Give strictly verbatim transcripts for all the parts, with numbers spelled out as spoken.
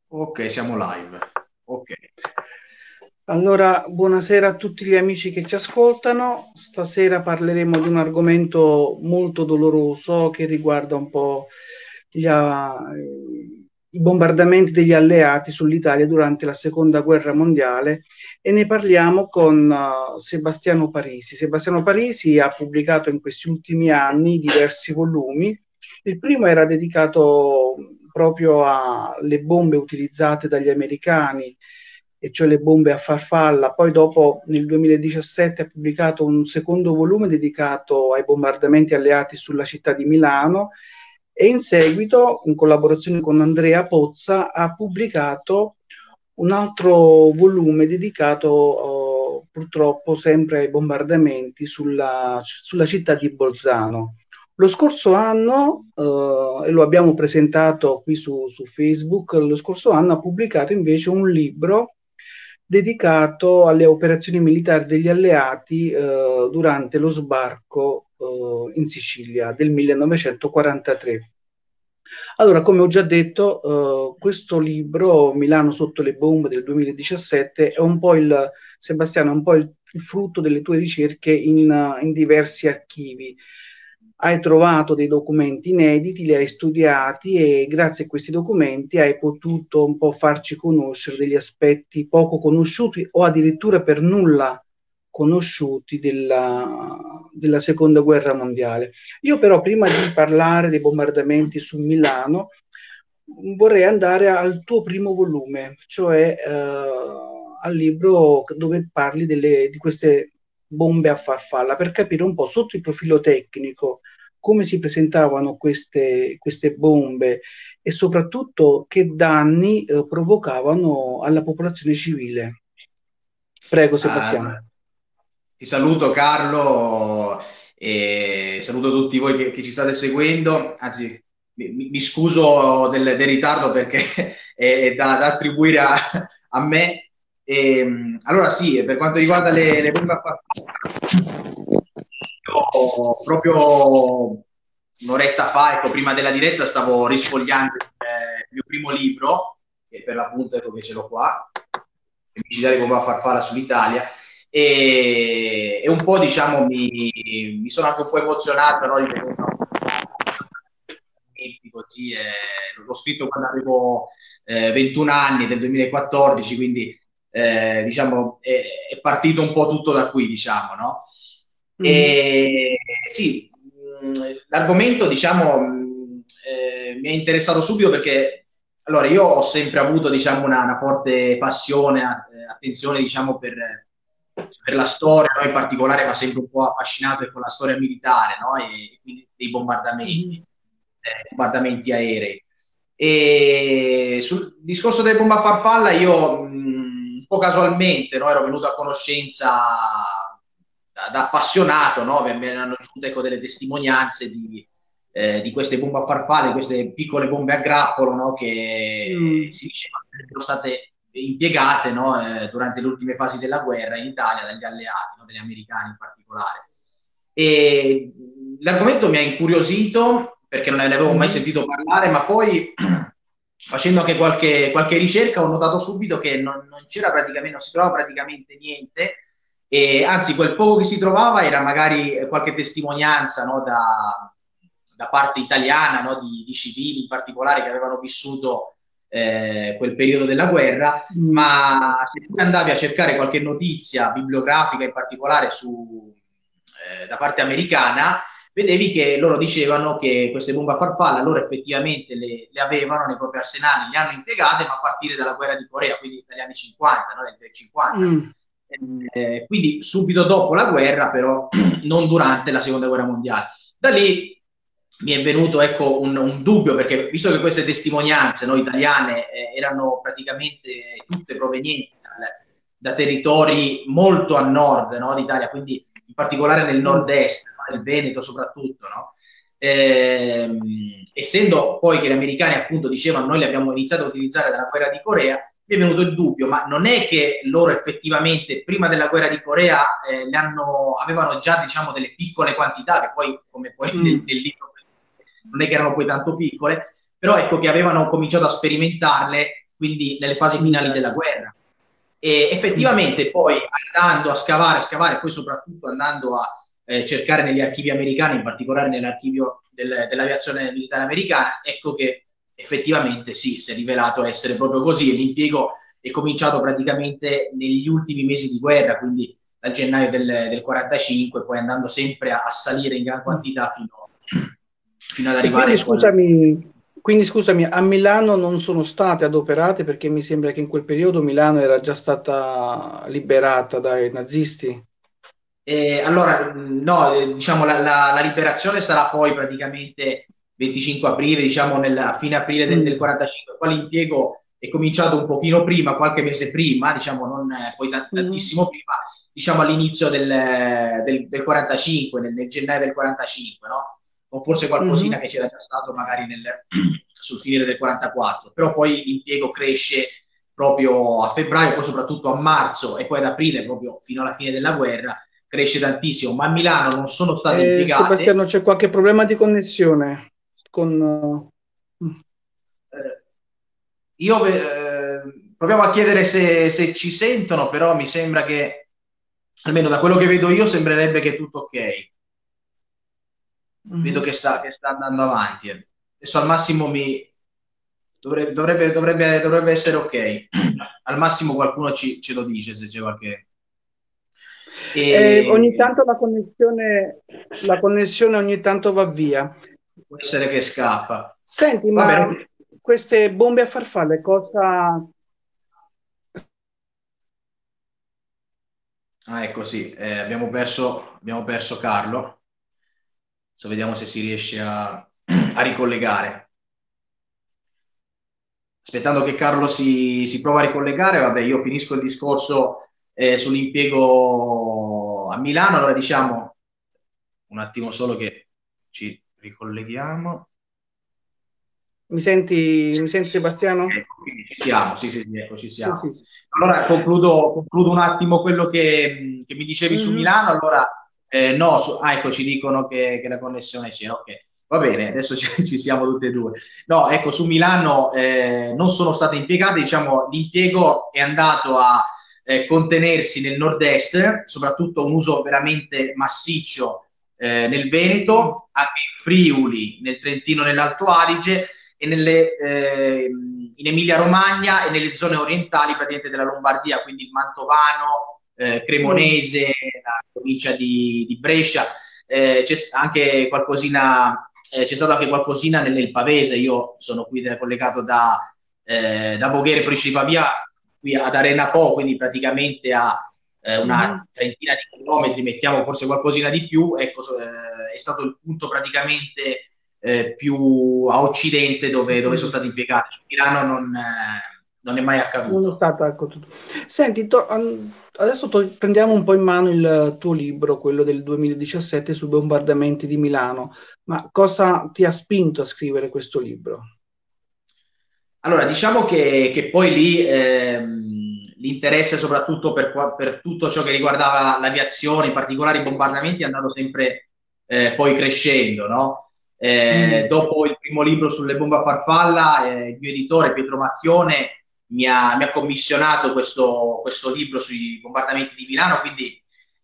Ok, siamo live. Ok. Allora, buonasera a tutti gli amici che ci ascoltano. Stasera parleremo di un argomento molto doloroso che riguarda un po' gli, ah, i bombardamenti degli alleati sull'Italia durante la seconda guerra mondiale e ne parliamo con uh, Sebastiano Parisi. Sebastiano Parisi ha pubblicato in questi ultimi anni diversi volumi. Il primo era dedicato proprio alle bombe utilizzate dagli americani, e cioè le bombe a farfalla. Poi dopo, nel duemiladiciassette, ha pubblicato un secondo volume dedicato ai bombardamenti alleati sulla città di Milano e in seguito, in collaborazione con Andrea Pozza, ha pubblicato un altro volume dedicato, eh, purtroppo, sempre ai bombardamenti sulla, sulla città di Bolzano. Lo scorso anno, eh, e lo abbiamo presentato qui su, su Facebook, lo scorso anno ha pubblicato invece un libro dedicato alle operazioni militari degli alleati eh, durante lo sbarco eh, in Sicilia del millenovecentoquarantatré. Allora, come ho già detto, eh, questo libro, Milano sotto le bombe del duemiladiciassette, è un po' il, Sebastiano, è un po' il, il frutto delle tue ricerche in, uh, in diversi archivi. Hai trovato dei documenti inediti, li hai studiati e grazie a questi documenti hai potuto un po' farci conoscere degli aspetti poco conosciuti o addirittura per nulla conosciuti della, della seconda guerra mondiale. Io però prima di parlare dei bombardamenti su Milano vorrei andare al tuo primo volume, cioè eh, al libro dove parli delle, di queste bombe a farfalla, per capire un po' sotto il profilo tecnico come si presentavano queste, queste bombe e soprattutto che danni eh, provocavano alla popolazione civile. Prego, Ah, Sebastiano. ti saluto Carlo e saluto tutti voi che, che ci state seguendo. Anzi, mi, mi- mi scuso del, del ritardo perché è da, da attribuire a, a me. E, allora sì, per quanto riguarda le, le bombe a farfalla, io proprio un'oretta fa, ecco, prima della diretta, stavo risfogliando eh, il mio primo libro, che per l'appunto ecco che ce l'ho qua, il militare di bomba a farfalla sull'Italia, e, e un po' diciamo mi, mi sono anche un po' emozionato, no, di vedere così, eh, l'ho scritto quando avevo eh, ventuno anni, del duemilaquattordici, quindi eh, diciamo è, è, partito un po' tutto da qui, diciamo, no? Mhm. E sì, mh, l'argomento, diciamo, mh, eh, mi è interessato subito perché allora io ho sempre avuto, diciamo, una, una forte passione, eh, attenzione, diciamo, per, per la storia, no? In particolare mi ha sempre un po' affascinato con la storia militare, no? E quindi dei bombardamenti, Mhm. eh, bombardamenti aerei. E sul discorso delle bombe a farfalla io mh, un po' casualmente, no, ero venuto a conoscenza da, da appassionato, no, mi erano giunte ecco, delle testimonianze di, eh, di queste bombe a farfalle, queste piccole bombe a grappolo, no, che Mm. si diceva che erano state impiegate, no, eh, durante le ultime fasi della guerra in Italia dagli alleati, no, dagli americani in particolare. E l'argomento mi ha incuriosito perché non ne avevo mai Mhm. sentito parlare, ma poi facendo anche qualche, qualche ricerca ho notato subito che non, non c'era praticamente, non si trovava praticamente niente, e anzi quel poco che si trovava era magari qualche testimonianza, no, da, da parte italiana, no, di, di civili in particolare che avevano vissuto eh, quel periodo della guerra, Mm. ma se tu andavi a cercare qualche notizia bibliografica in particolare su, eh, da parte americana, vedevi che loro dicevano che queste bombe a farfalla loro effettivamente le, le avevano nei propri arsenali, le hanno impiegate, ma a partire dalla guerra di Corea, quindi dagli anni cinquanta, no? Del cinquanta. Mm. Eh, quindi subito dopo la guerra, però non durante la seconda guerra mondiale. Da lì mi è venuto ecco, un, un dubbio, perché visto che queste testimonianze no, italiane eh, erano praticamente tutte provenienti dal, da territori molto a nord, no, d'Italia, quindi in particolare nel Mm. nord-est, no, nel Veneto soprattutto, no? Ehm, essendo poi che gli americani appunto dicevano noi li abbiamo iniziato a utilizzare dalla guerra di Corea, mi è venuto il dubbio, ma non è che loro effettivamente prima della guerra di Corea eh, le hanno, avevano già diciamo delle piccole quantità, che poi come poi nel, Mm. nel libro non è che erano poi tanto piccole, però ecco che avevano cominciato a sperimentarle quindi nelle fasi finali della guerra. E effettivamente poi andando a scavare, a scavare, poi soprattutto andando a eh, cercare negli archivi americani, in particolare nell'archivio del, dell'aviazione militare americana, ecco che effettivamente sì, si è rivelato essere proprio così, e l'impiego è cominciato praticamente negli ultimi mesi di guerra, quindi dal gennaio del, del quarantacinque, poi andando sempre a, a salire in gran quantità fino, fino ad E arrivare quindi ecco, al... scusami, quindi scusami, a Milano non sono state adoperate perché mi sembra che in quel periodo Milano era già stata liberata dai nazisti. Eh, allora, no, eh, diciamo la, la- la liberazione sarà poi praticamente venticinque aprile, diciamo nel, a fine aprile del, del Mm, quarantacinque, poi l'impiego è cominciato un pochino prima, qualche mese prima, diciamo non eh, poi ta- mm, tantissimo prima, diciamo all'inizio del, del, del quarantacinque, nel, nel gennaio del quarantacinque, no? O forse qualcosina mhm. che c'era già stato magari nel, sul finire del quarantaquattro, però poi l'impiego cresce proprio a febbraio, poi soprattutto a marzo e poi ad aprile, proprio fino alla fine della guerra cresce tantissimo, ma a Milano non sono state Eh, impiegate. Sebastiano, c'è qualche problema di connessione con... eh, Eh, io eh, proviamo a chiedere se, se ci sentono, però mi sembra che, almeno da quello che vedo io, sembrerebbe che è tutto ok. Vedo mhm. che sta, che sta andando avanti. Adesso al massimo mi dovrebbe, dovrebbe, dovrebbe, dovrebbe essere ok. Al massimo qualcuno ci, ce lo dice se c'è qualche... Eh, ogni E tanto la connessione, la connessione ogni tanto va via. può essere che scappa. Senti, Va ma bene. queste bombe a farfalle cosa... Ah, ecco sì, eh, abbiamo perso, abbiamo perso Carlo. Adesso vediamo se si riesce a, a ricollegare. Aspettando che Carlo si, si prova a ricollegare, vabbè, io finisco il discorso eh, sull'impiego a Milano. Allora diciamo un attimo solo che ci ricolleghiamo. Mi senti, mi senti Sebastiano? Ecco, quindi ci siamo, sì, sì, sì, ecco, ci Sì, siamo. sì, sì. Allora concludo, concludo un attimo quello che, che mi dicevi su Mhm. Milano. Allora, eh, no, su- ah, ecco, ci dicono che, che la connessione c'era, ok. Va bene, adesso ci, ci siamo tutte e due. No, ecco, su Milano eh, non sono state impiegate, diciamo, l'impiego è andato a eh, contenersi nel nord-est, soprattutto un uso veramente massiccio eh, nel Mm. Veneto, anche in Friuli, nel Trentino, nell'Alto Adige e nelle, eh, in Emilia-Romagna e nelle zone orientali praticamente della Lombardia, quindi il Mantovano, eh, Mm. Cremonese, la provincia di, di Brescia, eh, c'è anche qualcosina, eh, c'è stato anche qualcosina nel, nel Pavese. Io sono qui da, collegato da, eh, da Voghera, provincia di Pavia, qui ad Arena Po, quindi praticamente a eh, una Mhm. trentina di chilometri, mettiamo forse qualcosina di più. Ecco, eh, è stato il punto praticamente eh, più a occidente Ho dove, dove sono capito. stati impiegati. Su Milano non, eh, non è mai Non è accaduto. stato, ecco tutto. Senti, to- an- adesso to- prendiamo un po' in mano il tuo libro, quello del duemiladiciassette sui bombardamenti di Milano. Ma cosa ti ha spinto a scrivere questo libro? Allora, diciamo che, che poi lì ehm, l'interesse soprattutto per, qua- per tutto ciò che riguardava l'aviazione, in particolare i bombardamenti, è andato sempre eh, poi crescendo, no? Eh, Mm, dopo il primo libro sulle bombe a farfalla, eh, il mio editore Pietro Macchione mi ha, mi ha commissionato questo, questo libro sui bombardamenti di Milano, quindi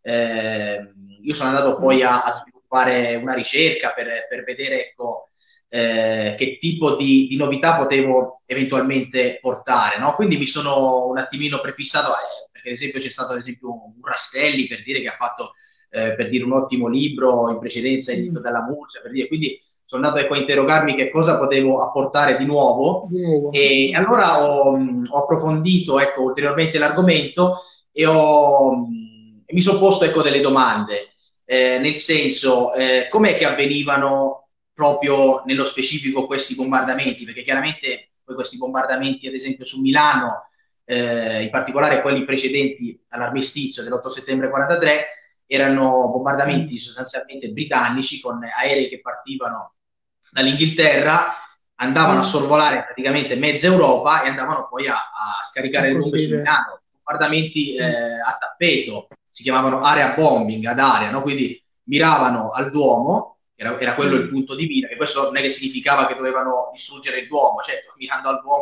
eh, io sono andato poi mm, a, a sviluppare una ricerca per, per vedere, ecco, eh, che tipo di, di, novità potevo eventualmente portare, no? Quindi mi sono un attimino prefissato, eh, perché ad esempio c'è stato ad esempio un Rastelli per dire che ha fatto eh, per dire un ottimo libro in precedenza edito mm. dalla Murcia, per dire, quindi sono andato ecco, a interrogarmi che cosa potevo apportare di nuovo Di nuovo. e Mhm. allora ho, ho approfondito ecco, ulteriormente l'argomento e ho, mi sono posto ecco, delle domande, eh, nel senso eh, com'è che avvenivano proprio nello specifico questi bombardamenti, perché chiaramente poi questi bombardamenti, ad esempio su Milano, eh, in particolare quelli precedenti all'armistizio dell'otto settembre quarantatré, erano Mm, bombardamenti sostanzialmente britannici con aerei che partivano dall'Inghilterra, andavano a mm. sorvolare praticamente mezza Europa e andavano poi a, a A scaricare le bombe su colpire. Milano. Bombardamenti eh, Mm, a tappeto, si chiamavano area bombing ad area, no? Quindi miravano al Duomo, era, era quello il mm. punto di mira, che questo non è che significava che dovevano distruggere il Duomo, certo, mirando al Duomo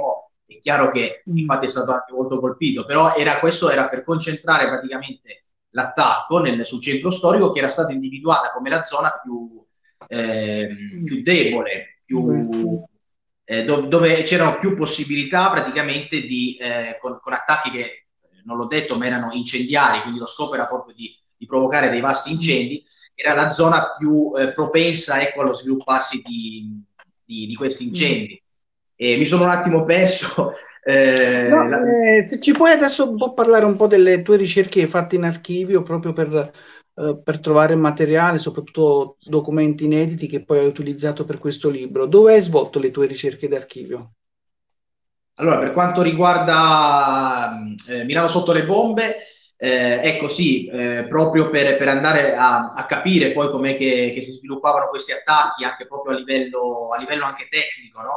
è chiaro che mm, infatti è stato anche molto colpito, però era, questo era per concentrare praticamente l'attacco nel, sul centro storico, che era stata individuata come la zona più, ehm, mm, più debole, beh, più, eh, dove, dove c'erano più possibilità praticamente di, eh, con, con attacchi che, eh, non l'ho detto, ma erano incendiari, quindi lo scopo era proprio di, di provocare dei vasti mm. incendi, era la zona più eh, propensa, ecco, allo svilupparsi di, di, di questi Mm. incendi. E mi sono un attimo perso. Eh, No, la, eh, se ci puoi adesso un po' parlare un po' delle tue ricerche fatte in archivio proprio per, eh, per trovare materiale, soprattutto documenti inediti che poi hai utilizzato per questo libro. Dove hai svolto le tue ricerche d'archivio? Allora, per quanto riguarda eh, Milano sotto le bombe, eh, ecco sì, eh, proprio per, per andare a, a, capire poi com'è che, che, si sviluppavano questi attacchi, anche proprio a livello, a livello anche tecnico, no?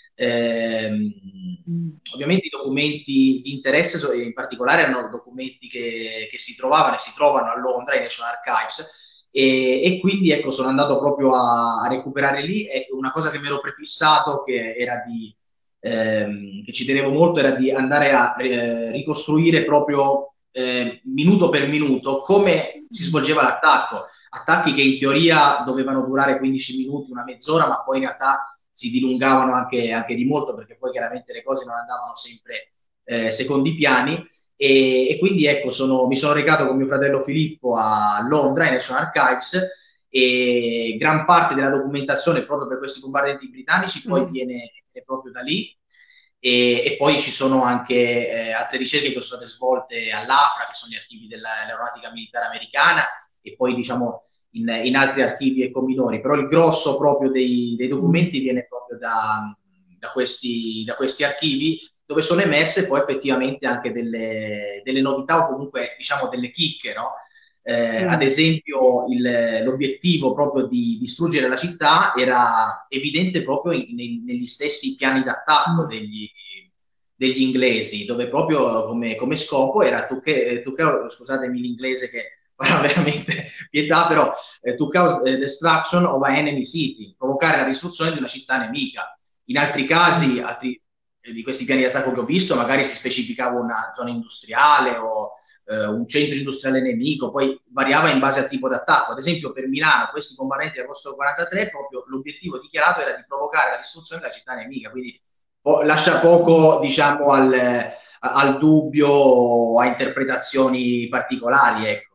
Eh, Mm. ovviamente i documenti di interesse, in particolare, erano documenti che, che si trovavano e si trovano a Londra, in National Archives, e, e, quindi ecco, sono andato proprio a, a recuperare lì. E una cosa che mi ero prefissato, che era di ehm, che ci tenevo molto, era di andare a eh, ricostruire proprio eh, minuto per minuto come si svolgeva l'attacco. Attacchi che in teoria dovevano durare quindici minuti, una mezz'ora, ma poi in realtà si dilungavano anche, anche di molto, perché poi chiaramente le cose non andavano sempre eh, secondi piani. E, e quindi ecco, sono, mi sono recato con mio fratello Filippo a Londra, ai National Archives, e gran parte della documentazione proprio per questi bombardamenti britannici poi Mm. viene, viene proprio da lì. E, e poi ci sono anche eh, altre ricerche che sono state svolte all'A F R A, che sono gli archivi dell'aeronautica militare americana, e poi diciamo in, in altri archivi ecco minori, però il grosso proprio dei, dei Mm. documenti viene proprio da, da, questi, da questi archivi, dove sono emerse poi effettivamente anche delle, delle novità, o comunque diciamo delle chicche, no? Eh, ad Mm. esempio, il, l'obiettivo proprio di distruggere la città era evidente proprio in, in, negli stessi piani d'attacco Mm. degli, degli inglesi, dove proprio come, come scopo era to, che, to scusatemi l'inglese che farà veramente pietà, però eh, to cause the destruction of an enemy city, provocare la distruzione di una città nemica. In altri casi, Mm. altri, eh, di questi piani d'attacco che ho visto, magari si specificava una zona industriale o eh, un centro industriale nemico, poi variava in base al tipo d'attacco. Ad esempio per Milano, questi bombardamenti dell'agosto quarantatré, proprio l'obiettivo dichiarato era di provocare la distruzione della città nemica, quindi po- lascia poco, diciamo, al, al dubbio o a interpretazioni particolari, ecco.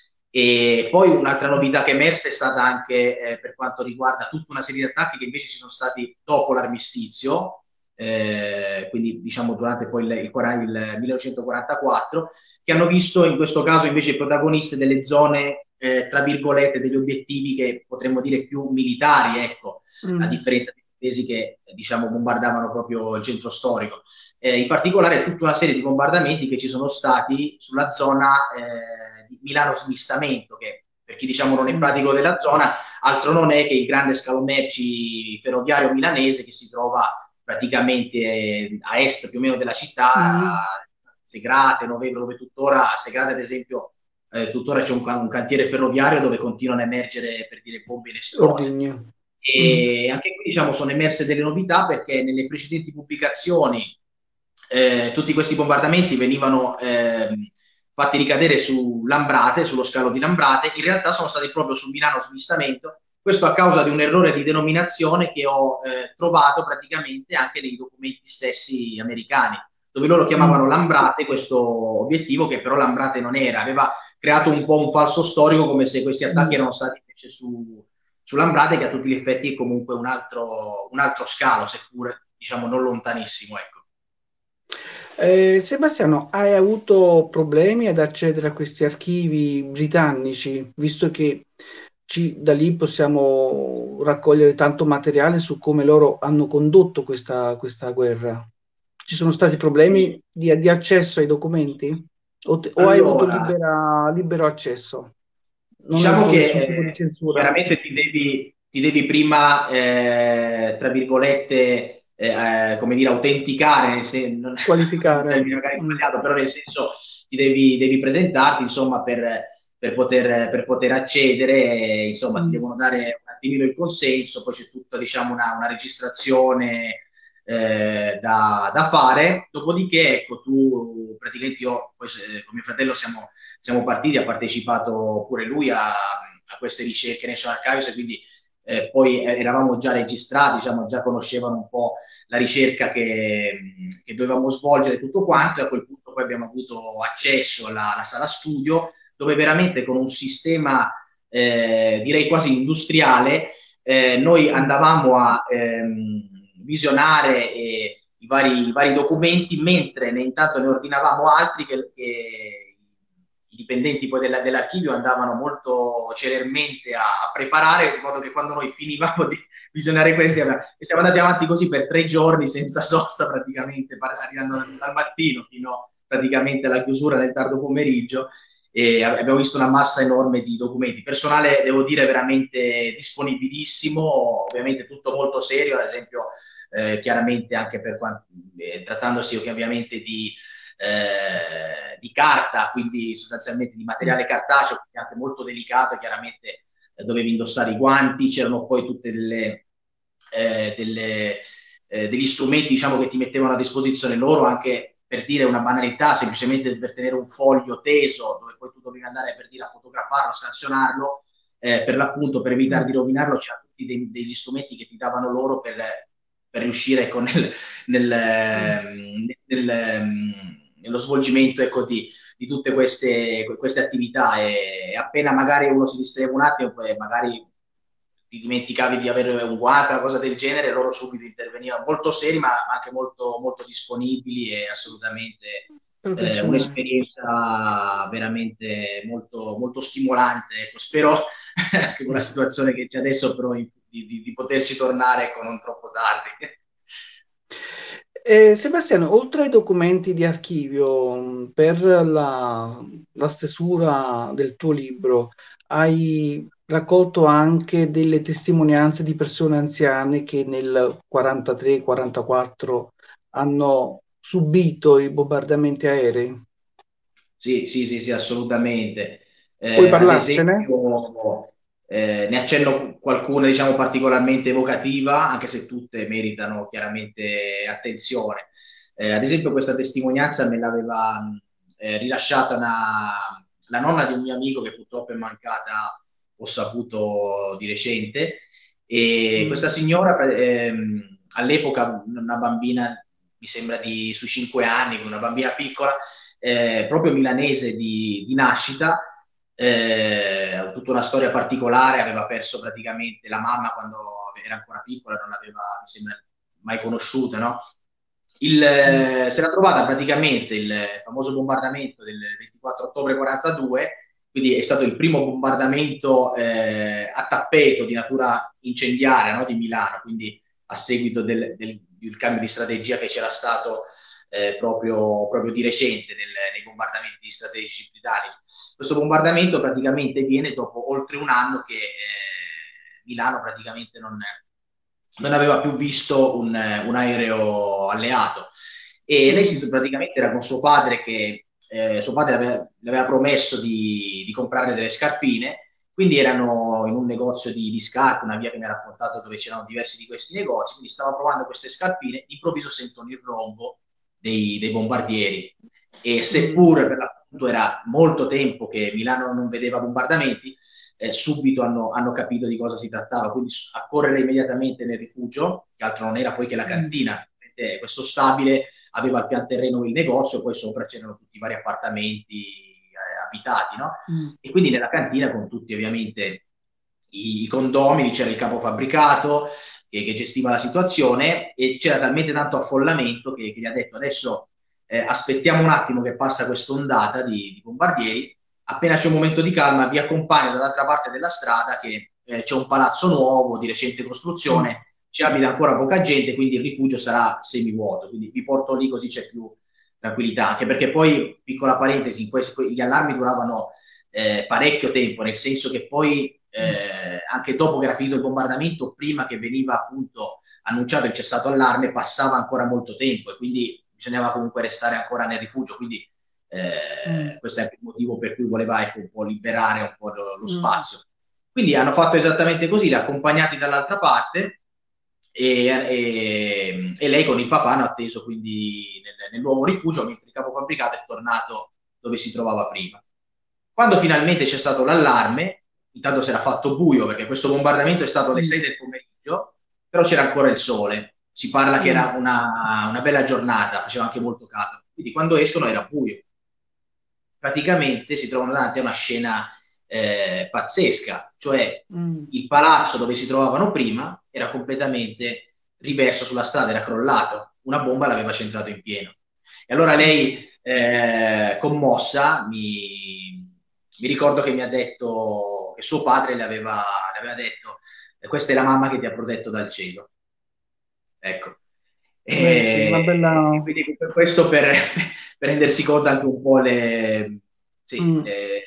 E poi un'altra novità che è emersa è stata anche eh, per quanto riguarda tutta una serie di attacchi che invece ci sono stati dopo l'armistizio, eh, quindi diciamo durante poi il, il, il millenovecentoquarantaquattro, che hanno visto in questo caso invece protagoniste delle zone, eh, tra virgolette, degli obiettivi che potremmo dire più militari, ecco, a Mm. differenza dei paesi che diciamo bombardavano proprio il centro storico. Eh, in particolare tutta una serie di bombardamenti che ci sono stati sulla zona eh, di Milano Smistamento, che per chi diciamo non è Mm. pratico della zona, altro non è che il grande scalo merci ferroviario milanese che si trova praticamente eh, a est più o meno della città, Mm. Segrate, Novembre, dove tuttora a Segrate ad esempio eh, tuttora c'è un, un, cantiere ferroviario dove continuano a emergere, per dire, bombe inesplose. Ordigno. Mm. E anche qui diciamo sono emerse delle novità, perché nelle precedenti pubblicazioni eh, tutti questi bombardamenti venivano eh, fatti ricadere su Lambrate, sullo scalo di Lambrate. In realtà sono stati proprio su Milano Smistamento, questo a causa di un errore di denominazione che ho eh, trovato praticamente anche nei documenti stessi americani, dove loro chiamavano Mm. Lambrate questo obiettivo, che però Lambrate non era, aveva creato un po' un falso storico, come se questi attacchi Mm. erano stati invece su, su Lambrate, che a tutti gli effetti è comunque un altro, un altro scalo, seppure diciamo non lontanissimo, ecco. Eh, Sebastiano, hai avuto problemi ad accedere a questi archivi britannici, visto che ci- da lì possiamo raccogliere tanto materiale su come loro hanno condotto questa, questa guerra? Ci sono stati problemi di, di accesso ai documenti? O, te- o hai avuto Allora, libera- libero accesso? Non hai diciamo avuto che nessun tipo di eh, censura? chiaramente ti devi, ti devi prima, eh, tra virgolette, eh, come dire, autenticare, nel sen- non- un Qualificare? termine magari Mm. sbagliato, però nel senso ti devi, devi presentarti, insomma, per, per poter, per poter accedere, e, insomma, ti Mm. devono dare un attimino il consenso, poi c'è tutta, diciamo, una, una registrazione eh, da, da fare. Dopodiché, ecco, tu praticamente io poi, eh, con mio fratello siamo, siamo partiti, ha partecipato pure lui a, a queste ricerche National Archives, e quindi eh, poi eravamo già registrati, diciamo, già conoscevano un po' la ricerca che, che dovevamo svolgere, tutto quanto, e a quel punto poi abbiamo avuto accesso alla, alla sala studio, dove veramente con un sistema, eh, direi quasi industriale, eh, noi andavamo a ehm, visionare eh, i, vari, i vari documenti, mentre ne, intanto ne ordinavamo altri che, che i dipendenti poi della, dell'archivio andavano molto celermente a, a preparare, di modo che quando noi finivamo di visionare questi, e siamo andati avanti così per tre giorni senza sosta praticamente, arrivando dal mattino fino praticamente alla chiusura nel tardo pomeriggio, e abbiamo visto una massa enorme di documenti. Personale, devo dire, veramente disponibilissimo, ovviamente tutto molto serio, ad esempio, eh, chiaramente anche per quanto, eh, trattandosi ovviamente di, eh, di carta, quindi sostanzialmente di materiale cartaceo, quindi anche molto delicato, chiaramente eh, dovevi indossare i guanti, c'erano poi tutte delle, eh, delle eh, degli strumenti, diciamo, che ti mettevano a disposizione loro, anche per dire una banalità, semplicemente per tenere un foglio teso dove poi tu dovevi andare, per dire, a fotografarlo, a scansionarlo, eh, per l'appunto, per evitare di rovinarlo, c'erano tutti dei, degli strumenti che ti davano loro per, per riuscire, ecco, nel, nel, nel, nel, nello svolgimento, ecco, di, di tutte queste, queste attività, e appena magari uno si distraeva un attimo, poi magari ti dimenticavi di avere un guanto, una cosa del genere, loro subito intervenivano, molto seri ma anche molto, molto disponibili, e assolutamente eh, Professionale. un'esperienza veramente molto, molto stimolante. Ecco, spero che con la situazione che c'è adesso, però, di, di, di poterci tornare, ecco, non troppo tardi. Eh, Sebastiano, oltre ai documenti di archivio, mh, per la, la stesura del tuo libro, hai raccolto anche delle testimonianze di persone anziane che nel quarantatré quarantaquattro hanno subito i bombardamenti aerei. Sì, sì, sì, sì, assolutamente. Puoi Eh, ad parlarcene? esempio, eh, ne accenno qualcuna, diciamo, particolarmente evocativa, anche se tutte meritano chiaramente attenzione. Eh, ad esempio, questa testimonianza me l'aveva eh, rilasciata una- la nonna di un mio amico che purtroppo è mancata, ho saputo di recente, e Mm. questa signora, ehm, all'epoca, una bambina, mi sembra di sui cinque anni, una bambina piccola, eh, proprio milanese di, di nascita, eh, tutta una storia particolare, aveva perso praticamente la mamma quando era ancora piccola, non l'aveva, mi sembra, mai conosciuta, no? Il, Mm. eh, si era trovata praticamente il famoso bombardamento del ventiquattro ottobre quarantadue, quindi è stato il primo bombardamento eh, a tappeto di natura incendiaria, no, di Milano, quindi a seguito del, del, del cambio di strategia che c'era stato eh, proprio, proprio di recente nel, nei bombardamenti strategici britannici. Questo bombardamento praticamente viene dopo oltre un anno che eh, Milano praticamente non, non aveva più visto un, un aereo alleato, e lei Mm. si, praticamente era con suo padre, che eh, suo padre aveva, le aveva promesso di, di comprare delle scarpine, quindi erano in un negozio di, di scarpe, una via che mi ha raccontato dove c'erano diversi di questi negozi, quindi stava provando queste scarpine, improvviso sentono il rombo dei, dei bombardieri, e Mm. seppur per l'appunto era molto tempo che Milano non vedeva bombardamenti, eh, subito hanno, hanno capito di cosa si trattava, quindi a correre immediatamente nel rifugio, che altro non era poi che la Mm. cantina. Eh, questo stabile aveva al pian terreno il negozio, poi sopra c'erano tutti i vari appartamenti eh, abitati, no? Mm. E quindi nella cantina, con tutti ovviamente i, i condomini, c'era il capofabbricato che, che gestiva la situazione, e c'era talmente tanto affollamento che, che gli ha detto: adesso eh, aspettiamo un attimo che passa questa ondata di, di bombardieri, appena c'è un momento di calma vi accompagno dall'altra parte della strada, che eh, c'è un palazzo nuovo di recente Mm. costruzione, ci abita ancora poca gente, quindi il rifugio sarà semivuoto, quindi vi porto lì così c'è più tranquillità, anche perché poi, piccola parentesi, gli allarmi duravano eh, parecchio tempo, nel senso che poi Mm. eh, anche dopo che era finito il bombardamento, prima che veniva appunto annunciato il cessato allarme, passava ancora molto tempo, e quindi bisognava comunque restare ancora nel rifugio, quindi Mm. eh, questo è anche il motivo per cui voleva, ecco, un po' liberare un po' lo, lo Mm. spazio. Quindi hanno fatto esattamente così, li ha accompagnati dall'altra parte, e, e, e lei con il papà hanno atteso quindi nel, nel nuovo rifugio, mentre il capo fabbricato è tornato dove si trovava prima. Quando finalmente c'è stato l'allarme, intanto si era fatto buio perché questo bombardamento è stato alle mm, sei del pomeriggio, però c'era ancora il sole. Si parla che mm, era una, una bella giornata, faceva anche molto caldo. Quindi quando escono era buio. Praticamente si trovano davanti a una scena eh, pazzesca, cioè mm. il palazzo dove si trovavano prima era completamente riverso sulla strada, era crollato, una bomba l'aveva centrato in pieno. E allora lei, eh, commossa, mi, mi ricordo che mi ha detto che suo padre le aveva, le aveva detto: questa è la mamma che ti ha protetto dal cielo. Ecco. Beh, sì, una E, e bella... quindi per questo per, per rendersi conto anche un po' le, sì, mm, le,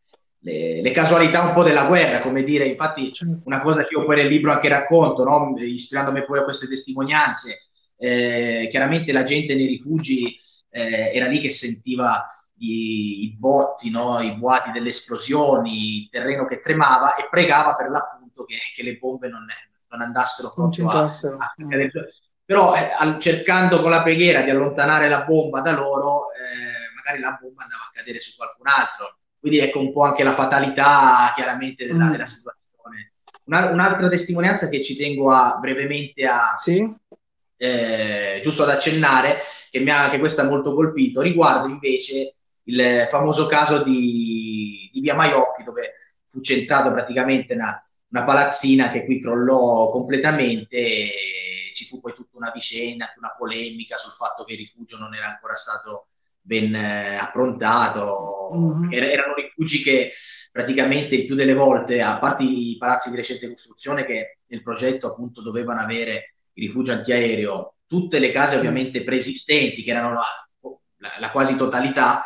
le, le casualità un po' della guerra, come dire, infatti certo. una cosa che io poi nel libro anche racconto, no? Ispirandomi poi a queste testimonianze, eh, chiaramente la gente nei rifugi eh, era lì che sentiva i, i botti, no? I boati delle esplosioni, il terreno che tremava e pregava per l'appunto che, che le bombe non, non andassero Non ci proprio a, entrassero. a Mm. però eh, al- cercando con la preghiera di allontanare la bomba da loro, eh, magari la bomba andava a cadere su qualcun altro. Quindi ecco un po' anche la fatalità chiaramente della, della Mm. situazione. Una, un'altra testimonianza che ci tengo a, brevemente a, Sì? eh, giusto ad accennare, che mi ha anche questa molto colpito, riguarda invece il famoso caso di, di Via Maiocchi, dove fu centrato praticamente una, una palazzina che qui crollò completamente e ci fu poi tutta una vicenda, una polemica sul fatto che il rifugio non era ancora stato ben eh, approntato. Mhm. Er- erano rifugi che praticamente il più delle volte, a parte i palazzi di recente costruzione che nel progetto appunto dovevano avere il rifugio antiaereo, tutte le case Mm. ovviamente preesistenti, che erano la, la, la quasi totalità,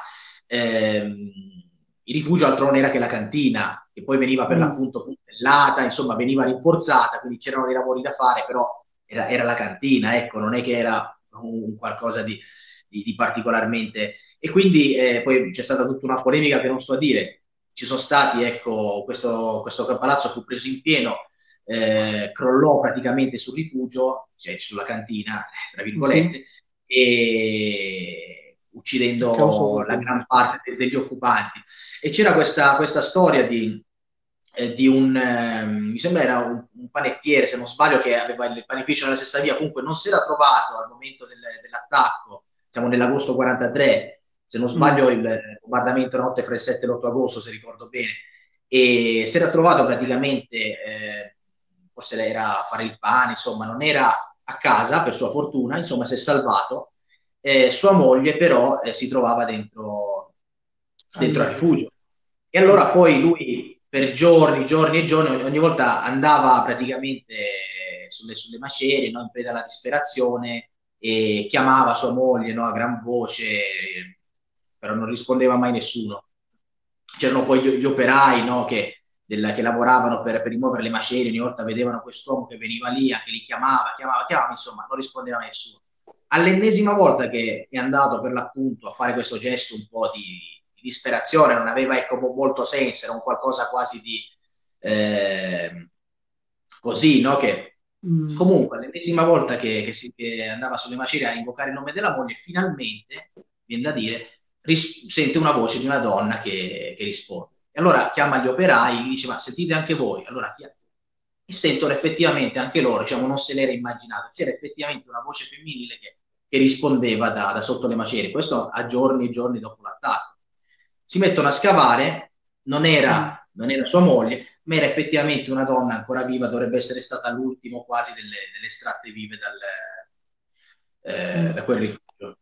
ehm, il rifugio altro non era che la cantina, che poi veniva per Mm. l'appunto puntellata, insomma veniva rinforzata, quindi c'erano dei lavori da fare, però era, era la cantina, ecco, non è che era un qualcosa di, di, di particolarmente... E quindi eh, poi c'è stata tutta una polemica che non sto a dire. Ci sono stati, ecco, questo, questo palazzo fu preso in pieno, eh, crollò praticamente sul rifugio, cioè sulla cantina, tra Sì, virgolette, e e causò uccidendo la la bomba. gran parte degli occupanti. E c'era questa, questa storia di, eh, di un, eh, mi sembra era un, un panettiere, se non sbaglio, che aveva il panificio nella stessa via, comunque non si era trovato al momento del, dell'attacco, siamo nell'agosto quarantatré, se non Mm. sbaglio il bombardamento notte fra il sette e l'otto agosto, se ricordo bene, e si era trovato praticamente, eh, forse era a fare il pane, insomma, non era a casa per sua fortuna, insomma, si è salvato. Eh, sua moglie però eh, si trovava dentro, dentro al Al... rifugio. E Mm. allora poi lui per giorni, giorni e giorni, ogni, ogni volta andava praticamente sulle, sulle macerie, no, in preda alla disperazione, e chiamava sua moglie, no, a gran voce, però non rispondeva mai nessuno. C'erano poi gli, gli operai, no, che, del, che lavoravano per, per rimuovere le macerie, ogni volta vedevano quest'uomo che veniva lì, anche li chiamava, chiamava, chiamava, insomma, non rispondeva nessuno. All'ennesima volta che è andato per l'appunto a fare questo gesto un po' di, di disperazione, non aveva ecco, molto senso, era un qualcosa quasi di eh, così, no? Che Mm. comunque all'ennesima volta che, che, si, che andava sulle macerie a invocare il nome della moglie, finalmente, viene da dire, ris- sente una voce di una donna che, che risponde. E allora chiama gli operai, gli dice, ma sentite anche voi? Allora chi è? E sentono effettivamente anche loro, diciamo, non se l'era immaginato, c'era effettivamente una voce femminile che, che rispondeva da, da, sotto le macerie, questo a giorni e giorni dopo l'attacco. Si mettono a scavare, non Mm. era, non era sua moglie, ma era effettivamente una donna ancora viva, dovrebbe essere stata l'ultimo quasi delle, delle estratte vive dal, eh, Mm. da quel rifugio.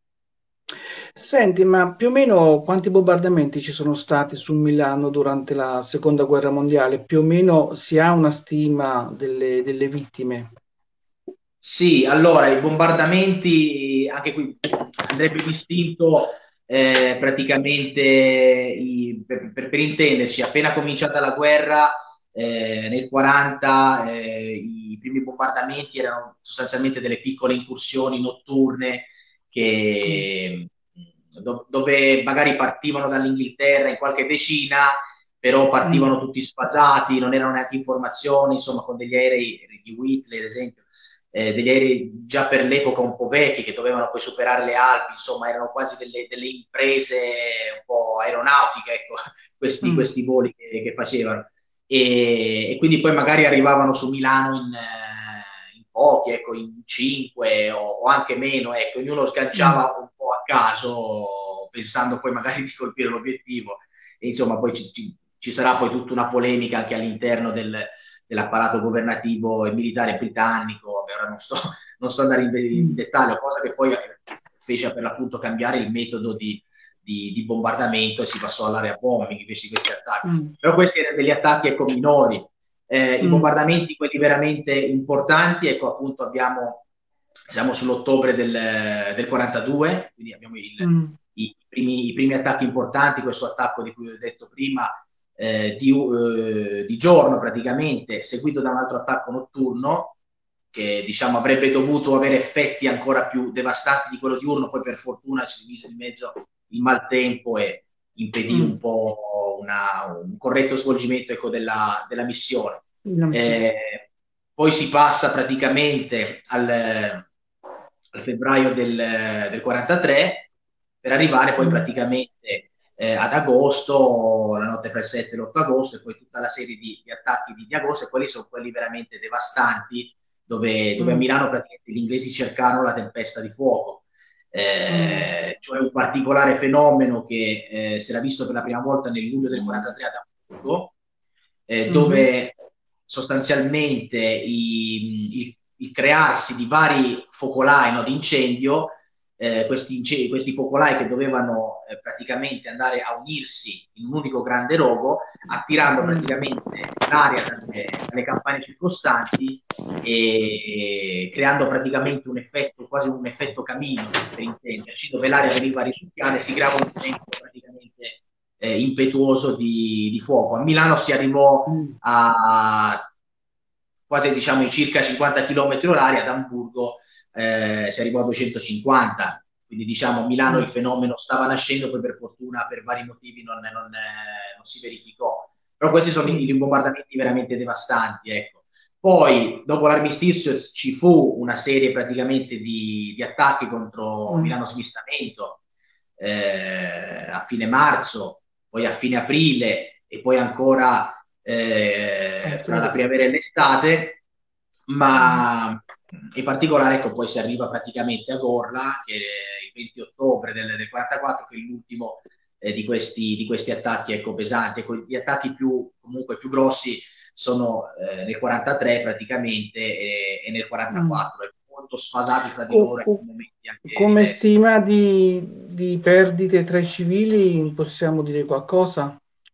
Senti, ma più o meno quanti bombardamenti ci sono stati su Milano durante la seconda guerra mondiale? Più o meno si ha una stima delle, delle vittime? Sì, allora i bombardamenti, anche qui andrebbe distinto eh, praticamente, i- per, per- per intenderci, appena cominciata la guerra, eh, nel quaranta, eh, i primi bombardamenti erano sostanzialmente delle piccole incursioni notturne Mm. che, do- dove magari partivano dall'Inghilterra in qualche decina, però Mm. partivano tutti sfatati, non erano neanche informazioni, insomma, con degli aerei di Whitley, ad esempio eh, degli aerei già per l'epoca un po' vecchi, che dovevano poi superare le Alpi, insomma erano quasi delle, delle imprese un po' aeronautiche, ecco, questi, mm, questi voli che, che facevano. E, e quindi poi magari arrivavano su Milano in, eh, in pochi, ecco, in cinque o, o anche meno, ecco, ognuno mm, sganciava un po' a caso, pensando poi magari di colpire l'obiettivo. E insomma poi ci, ci, ci sarà poi tutta una polemica anche all'interno del, dell'apparato governativo e militare britannico. Vabbè, ora non sto, non sto andare in, in mm, dettaglio, cosa che poi fece per l'appunto cambiare il metodo di, di, di bombardamento e si passò all'area bombing invece di questi attacchi. mm, Però questi erano degli attacchi, ecco, minori. Eh, I mm, bombardamenti, quelli veramente importanti, ecco, appunto abbiamo, siamo sull'ottobre del, del quarantadue, quindi abbiamo il, mm, i, primi, i primi attacchi importanti, questo attacco di cui ho detto prima, eh, di, eh, di giorno praticamente, seguito da un altro attacco notturno, che diciamo avrebbe dovuto avere effetti ancora più devastanti di quello diurno, poi per fortuna ci si mise in mezzo il maltempo e impedì un mm. po' una, un corretto svolgimento, ecco, della, della missione. Eh, Poi si passa praticamente al, al febbraio del, del quarantatré, per arrivare poi Mm, praticamente eh, ad agosto, la notte fra il sette e l'otto agosto, e poi tutta la serie di, di attacchi di, di agosto, e quelli sono quelli veramente devastanti, dove, dove a mm, Milano praticamente gli inglesi cercarono la tempesta di fuoco. mm, Eh, cioè un particolare fenomeno che eh, si era visto per la prima volta nel luglio del quarantatré ad Amburgo, eh, mhm, dove sostanzialmente i, il, il, crearsi di vari focolai, no, di incendio, eh, questi, questi, focolai che dovevano eh, praticamente andare a unirsi in un unico grande rogo, attirando mm, praticamente l'aria dalle, dalle campane circostanti e creando praticamente un effetto, quasi un effetto camino, per intenderci, dove l'aria veniva risucchiata e si creava un momento praticamente eh, impetuoso di, di fuoco. A Milano si arrivò mm, a quasi, diciamo, i circa cinquanta chilometri orari, ad Amburgo eh, si arrivò a duecentocinquanta, quindi diciamo a Milano il mm, fenomeno stava nascendo, poi per fortuna per vari motivi non, non, eh, non si verificò. Però questi sono i, i mm, bombardamenti veramente devastanti, ecco. Poi, dopo l'armistizio, ci fu una serie praticamente di, di attacchi contro mm, Milano Smistamento eh, a fine marzo, poi a fine aprile e poi ancora eh, fra la aprile. primavera e l'estate, Mm, ma in particolare ecco, poi si arriva praticamente a Gorla, che è il venti ottobre del, del quarantaquattro, che è l'ultimo eh, di, questi, di questi attacchi, ecco, pesanti. Ecco, gli attacchi più, comunque più grossi sono eh, nel quarantatré praticamente e, e nel mm. quarantaquattro, molto sfasati fra di Co- loro co- in momenti anche Come diversi. stima di, di perdite tra i civili possiamo dire qualcosa?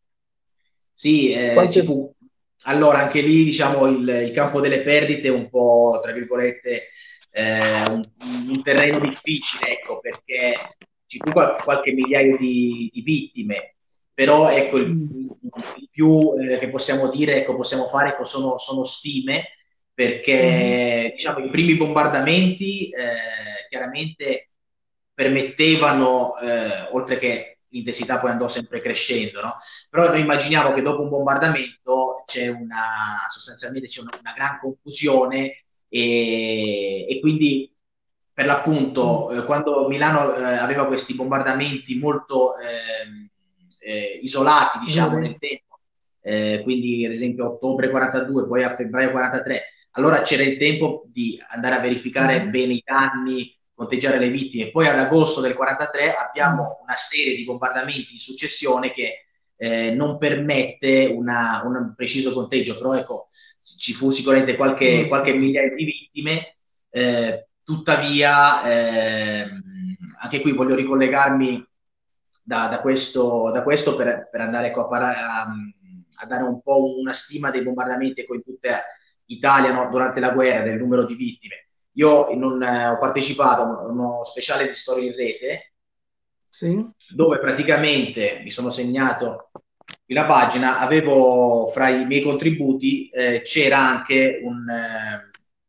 Sì, eh, Quante... ci fu. Allora, anche lì, diciamo, il, il campo delle perdite è un po', tra virgolette, eh, un, un terreno difficile, ecco, perché ci fu qual- qualche migliaio di, di vittime, però, ecco, il, Mm, il più eh, che possiamo dire, ecco, possiamo fare, ecco, sono, sono stime, mhm, perché, diciamo, i primi bombardamenti, eh, chiaramente permettevano, eh, oltre che l'intensità poi andò sempre crescendo, no? Però noi immaginiamo che dopo un bombardamento c'è una, sostanzialmente c'è una, una gran confusione e, e quindi per mm, l'appunto eh, quando Milano eh, aveva questi bombardamenti molto ehm, eh, isolati, diciamo, vero. nel tempo, eh, quindi ad esempio a ottobre quarantadue, poi a febbraio quarantatré, allora c'era il tempo di andare a verificare Mhm, bene i danni, conteggiare le vittime. Poi ad agosto del quarantatré mm, abbiamo una serie di bombardamenti in successione che eh, non permette una, un preciso conteggio, però ecco, ci fu sicuramente qualche, mm, qualche sì. migliaio di vittime, eh, tuttavia eh, anche qui voglio ricollegarmi da, da questo, da questo per, per andare ecco, a, parare, a, a, dare un po' una stima dei bombardamenti ecco, in tutta Italia, no, durante la guerra, del numero di vittime. Io non, eh, ho partecipato a uno speciale di storia in rete Sì? dove praticamente mi sono segnato la pagina, avevo fra i miei contributi eh, c'era anche un, eh,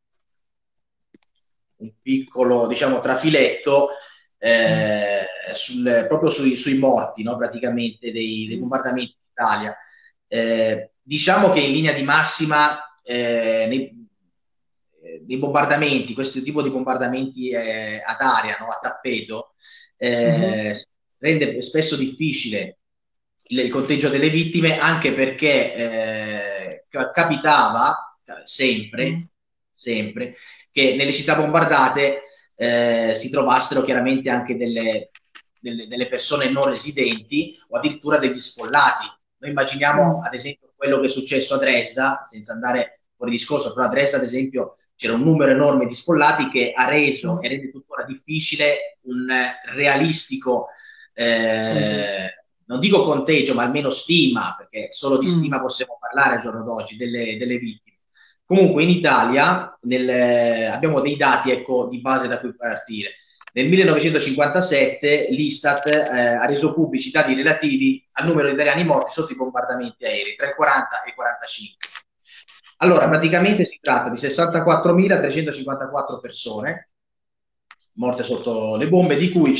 un piccolo, diciamo, trafiletto Mm, eh, sul, proprio sui, sui morti, no, praticamente dei, dei mm, bombardamenti in Italia. Eh, diciamo che in linea di massima eh, nei, dei bombardamenti, questo tipo di bombardamenti eh, ad aria, no? A tappeto, Mhm. eh, rende spesso difficile il, il conteggio delle vittime, anche perché eh, capitava sempre, Mm. sempre che nelle città bombardate eh, si trovassero chiaramente anche delle, delle, delle persone non residenti o addirittura degli sfollati. Noi immaginiamo Mm. ad esempio quello che è successo a Dresda, senza andare fuori discorso, però a Dresda ad esempio c'era un numero enorme di sfollati che ha Sì. reso e rende tuttora difficile un realistico, Conteggio. eh, non dico conteggio, ma almeno stima, perché solo di Mm. stima possiamo parlare al giorno d'oggi delle, delle vittime. Comunque in Italia nel, abbiamo dei dati, ecco, di base da cui partire. Nel millenovecentocinquantasette l'Istat eh, ha reso pubblici dati relativi al numero di italiani morti sotto i bombardamenti aerei, tra il quaranta e il quarantacinque. Allora, Mm. praticamente si tratta di sessantaquattromilatrecentocinquantaquattro persone morte sotto le bombe, di cui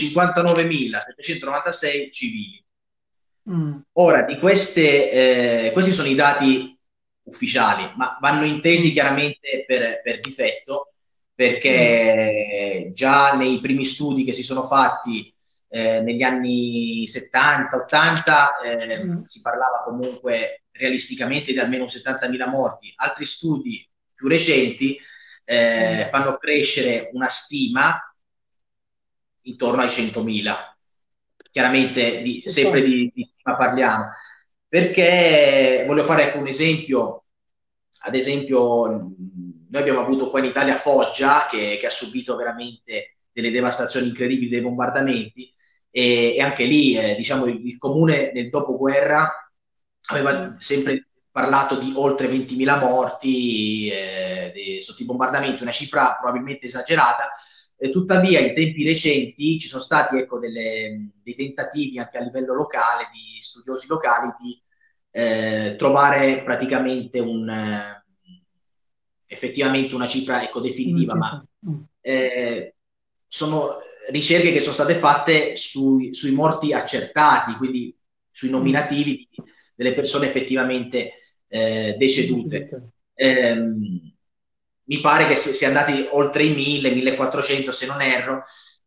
cinquantanovemilasettecentonovantasei civili. Mm. Ora, di queste, eh, questi sono i dati ufficiali, ma vanno intesi Mm. chiaramente per, per difetto, Mm. perché già nei primi studi che si sono fatti eh, negli anni settanta ottanta eh, Mm. si parlava comunque realisticamente di almeno settantamila morti. Altri studi più recenti Mm. eh, fanno crescere una stima intorno ai centomila. Chiaramente di, sempre Infatti. di, di stima parliamo, perché voglio fare ecco, un esempio. Ad esempio, noi abbiamo avuto qua in Italia Foggia, che, che ha subito veramente delle devastazioni incredibili dei bombardamenti, e, e anche lì eh, diciamo, il, il comune nel dopoguerra aveva Mm. sempre parlato di oltre ventimila morti eh, di, sotto i bombardamenti, una cifra probabilmente esagerata. Eh, tuttavia, in tempi recenti ci sono stati ecco, delle, dei tentativi anche a livello locale, di studiosi locali, di eh, trovare praticamente un, eh, effettivamente una cifra ecco, Una definitiva, ma cifra. Mm. eh, sono ricerche che sono state fatte sui, sui morti accertati, quindi sui Mm. nominativi delle persone effettivamente eh, decedute. Decedute. Ehm, mi pare che sia andati oltre i mille, millequattrocento se non erro.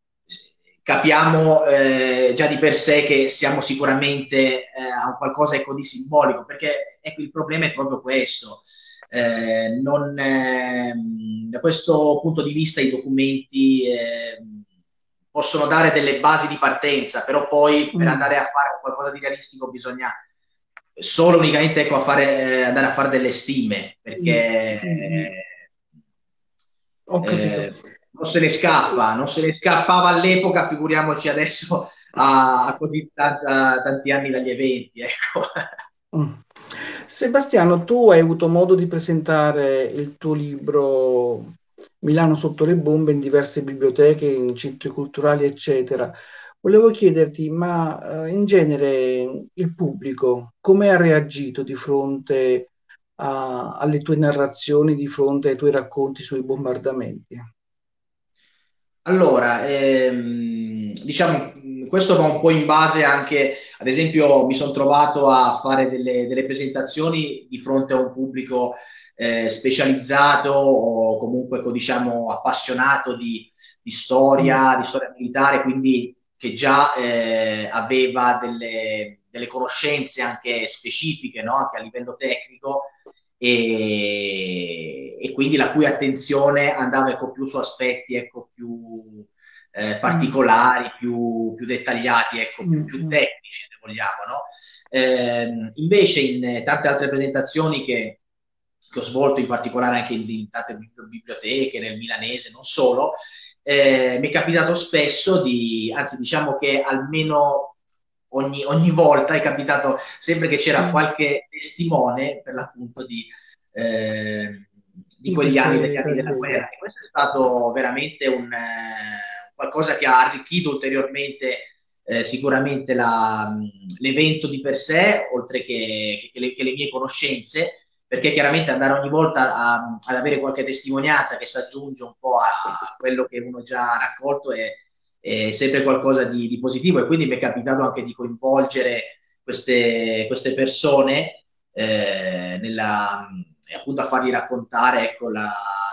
Capiamo eh, già di per sé che siamo sicuramente eh, a un qualcosa ecco, di simbolico, perché ecco, il problema è proprio questo. Eh, non, eh, da questo punto di vista i documenti eh, possono dare delle basi di partenza, però poi per Mm. andare a fare qualcosa di realistico bisogna solo unicamente ecco, a fare, eh, andare a fare delle stime, Mm. perché Mm. Mm. Ho capito. eh, non se ne scappa, non se ne scappava all'epoca, figuriamoci adesso a, a così tanta, tanti anni dagli eventi. Ecco. Mm. Sebastiano, tu hai avuto modo di presentare il tuo libro Milano sotto le bombe in diverse biblioteche, in centri culturali, eccetera. Volevo chiederti, ma eh, in genere il pubblico come ha reagito di fronte a- alle tue narrazioni, di fronte ai tuoi racconti sui bombardamenti? Allora, ehm, diciamo, mh, questo va un po' in base anche, ad esempio, mi sono trovato a fare delle, delle presentazioni di fronte a un pubblico eh, specializzato o comunque, ecco, diciamo, appassionato di, di Mm. storia, di storia militare, quindi che già eh, aveva delle, delle conoscenze anche specifiche, no? Anche a livello tecnico e, e quindi la cui attenzione andava ecco, più su aspetti ecco, più eh, Mm. particolari, più, più dettagliati, ecco, più, Mm. più Mm. tecnici, se vogliamo. No? Eh, invece in eh, tante altre presentazioni che, che ho svolto, in particolare anche in, in tante biblioteche, nel milanese, non solo, eh, mi è capitato spesso di, anzi diciamo che almeno ogni, ogni volta è capitato sempre che c'era Mm. qualche testimone per l'appunto di, eh, di Di quegli anni, queste degli anni della tragedie. guerra. E questo è stato veramente un, eh, qualcosa che ha arricchito ulteriormente eh, sicuramente la, l'evento di per sé, oltre che, che, le, che le mie conoscenze, perché chiaramente andare ogni volta a, ad avere qualche testimonianza che si aggiunge un po' a, a quello che uno già ha raccolto è, è sempre qualcosa di, di positivo, e quindi mi è capitato anche di coinvolgere queste, queste persone eh, nella, appunto a fargli raccontare ecco, la,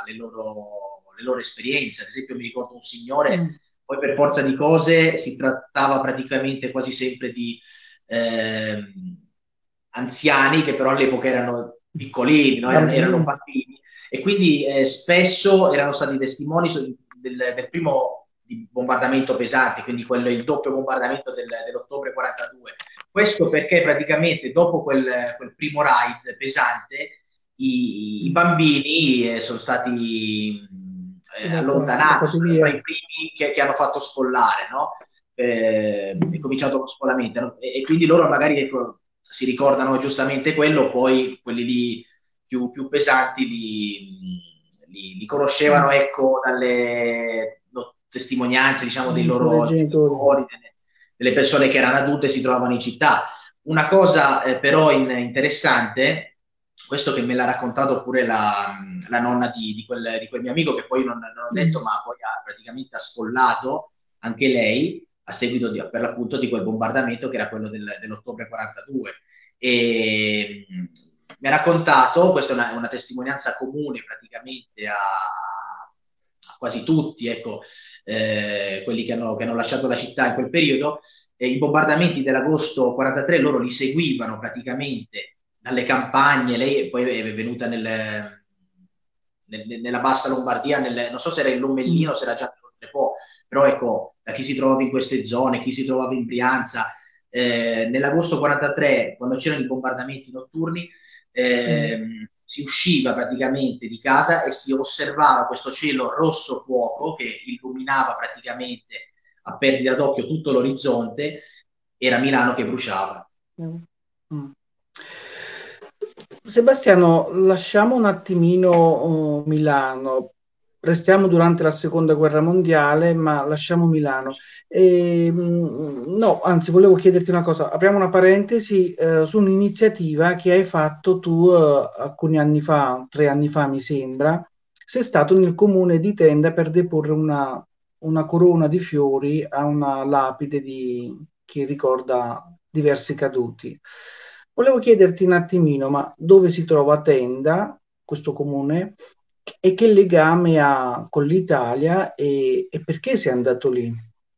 le loro, le loro esperienze. Ad esempio mi ricordo un signore, mm, poi per forza di cose si trattava praticamente quasi sempre di ehm, anziani che però all'epoca erano piccolini, no? erano, erano bambini. bambini, e quindi eh, spesso erano stati testimoni su- del, del primo di bombardamento pesante, quindi quello, il doppio bombardamento del, dell'ottobre quarantadue. Questo perché praticamente dopo quel, quel primo raid pesante i, i Mm, bambini eh, sono stati mh, eh, evacuati, allontanati, portati sono tra via. i primi che, che hanno fatto scollare, no? Eh, è Mm, cominciato lo scollamento, no? e, e quindi loro magari ecco, si ricordano giustamente quello, poi quelli lì più, più pesanti li, li, li conoscevano mm, ecco, dalle no, testimonianze diciamo, dei mm, dai loro genitori. genitori, delle, delle persone che erano adulte e si trovavano in città. Una cosa eh, però in, interessante, questo che me l'ha raccontato pure la, la nonna di, di, quel, di, quel, mio amico, che poi non, non ho detto, Mm, ma poi ha praticamente ha sfollato anche lei a seguito di, per l'appunto di quel bombardamento che era quello del, dell'ottobre quarantadue. E mh, mi ha raccontato, questa è una, una testimonianza comune praticamente a, a quasi tutti, ecco, eh, quelli che hanno, che hanno lasciato la città in quel periodo, eh, i bombardamenti dell'agosto quarantatré loro li seguivano praticamente dalle campagne, lei poi è venuta nel, nel, nella bassa Lombardia, nel, non so se era in mm, Lomellino o se era già nel Po, però ecco, da chi si trovava in queste zone, chi si trovava in Brianza, eh, nell'agosto quarantatré, quando c'erano i bombardamenti notturni, mm. ehm, si usciva praticamente di casa e si osservava questo cielo rosso fuoco che illuminava praticamente a perdita d'occhio tutto l'orizzonte, era Milano che bruciava. Mm. Mm. Sebastiano, lasciamo un attimino oh, Milano, restiamo durante la seconda guerra mondiale, ma lasciamo Milano. E, mm, no, anzi, volevo chiederti una cosa. Apriamo una parentesi eh, su un'iniziativa che hai fatto tu eh, alcuni anni fa, tre anni fa, mi sembra. Sei stato nel comune di Tenda per deporre una, una corona di fiori a una lapide di, che ricorda diversi caduti. Volevo chiederti un attimino, ma dove si trova Tenda, questo comune, e che legame ha con l'Italia e, e perché sei andato lì?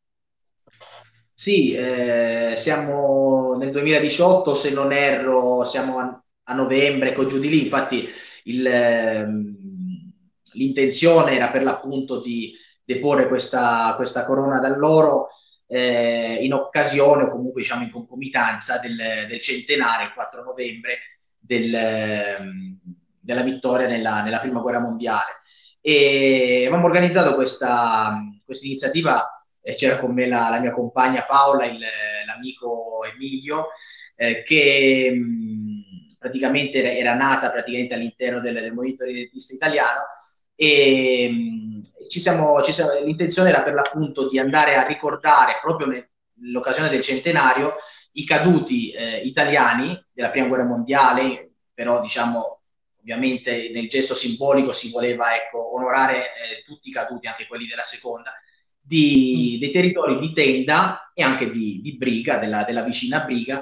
Sì, eh, siamo nel duemiladiciotto, se non erro, siamo a, a novembre, ecco giù di lì, infatti il, ehm, l'intenzione era per l'appunto di deporre questa, questa corona d'alloro eh, in occasione o comunque diciamo in concomitanza del, del centenario, il quattro novembre, del, ehm, della vittoria nella, nella prima guerra mondiale. E abbiamo organizzato questa, questa iniziativa, eh, c'era con me la, la mia compagna Paola, il, l'amico Emilio, eh, che mh, praticamente era, era, nata praticamente all'interno del, del movimento ridentista italiano e mh, ci siamo, ci siamo, l'intenzione era per l'appunto di andare a ricordare proprio nell'occasione del centenario i caduti eh, italiani della prima guerra mondiale, però diciamo ovviamente nel gesto simbolico si voleva ecco, onorare eh, tutti i caduti, anche quelli della seconda, Mm. di, dei territori di Tenda e anche di, di Briga, della, della, vicina Briga,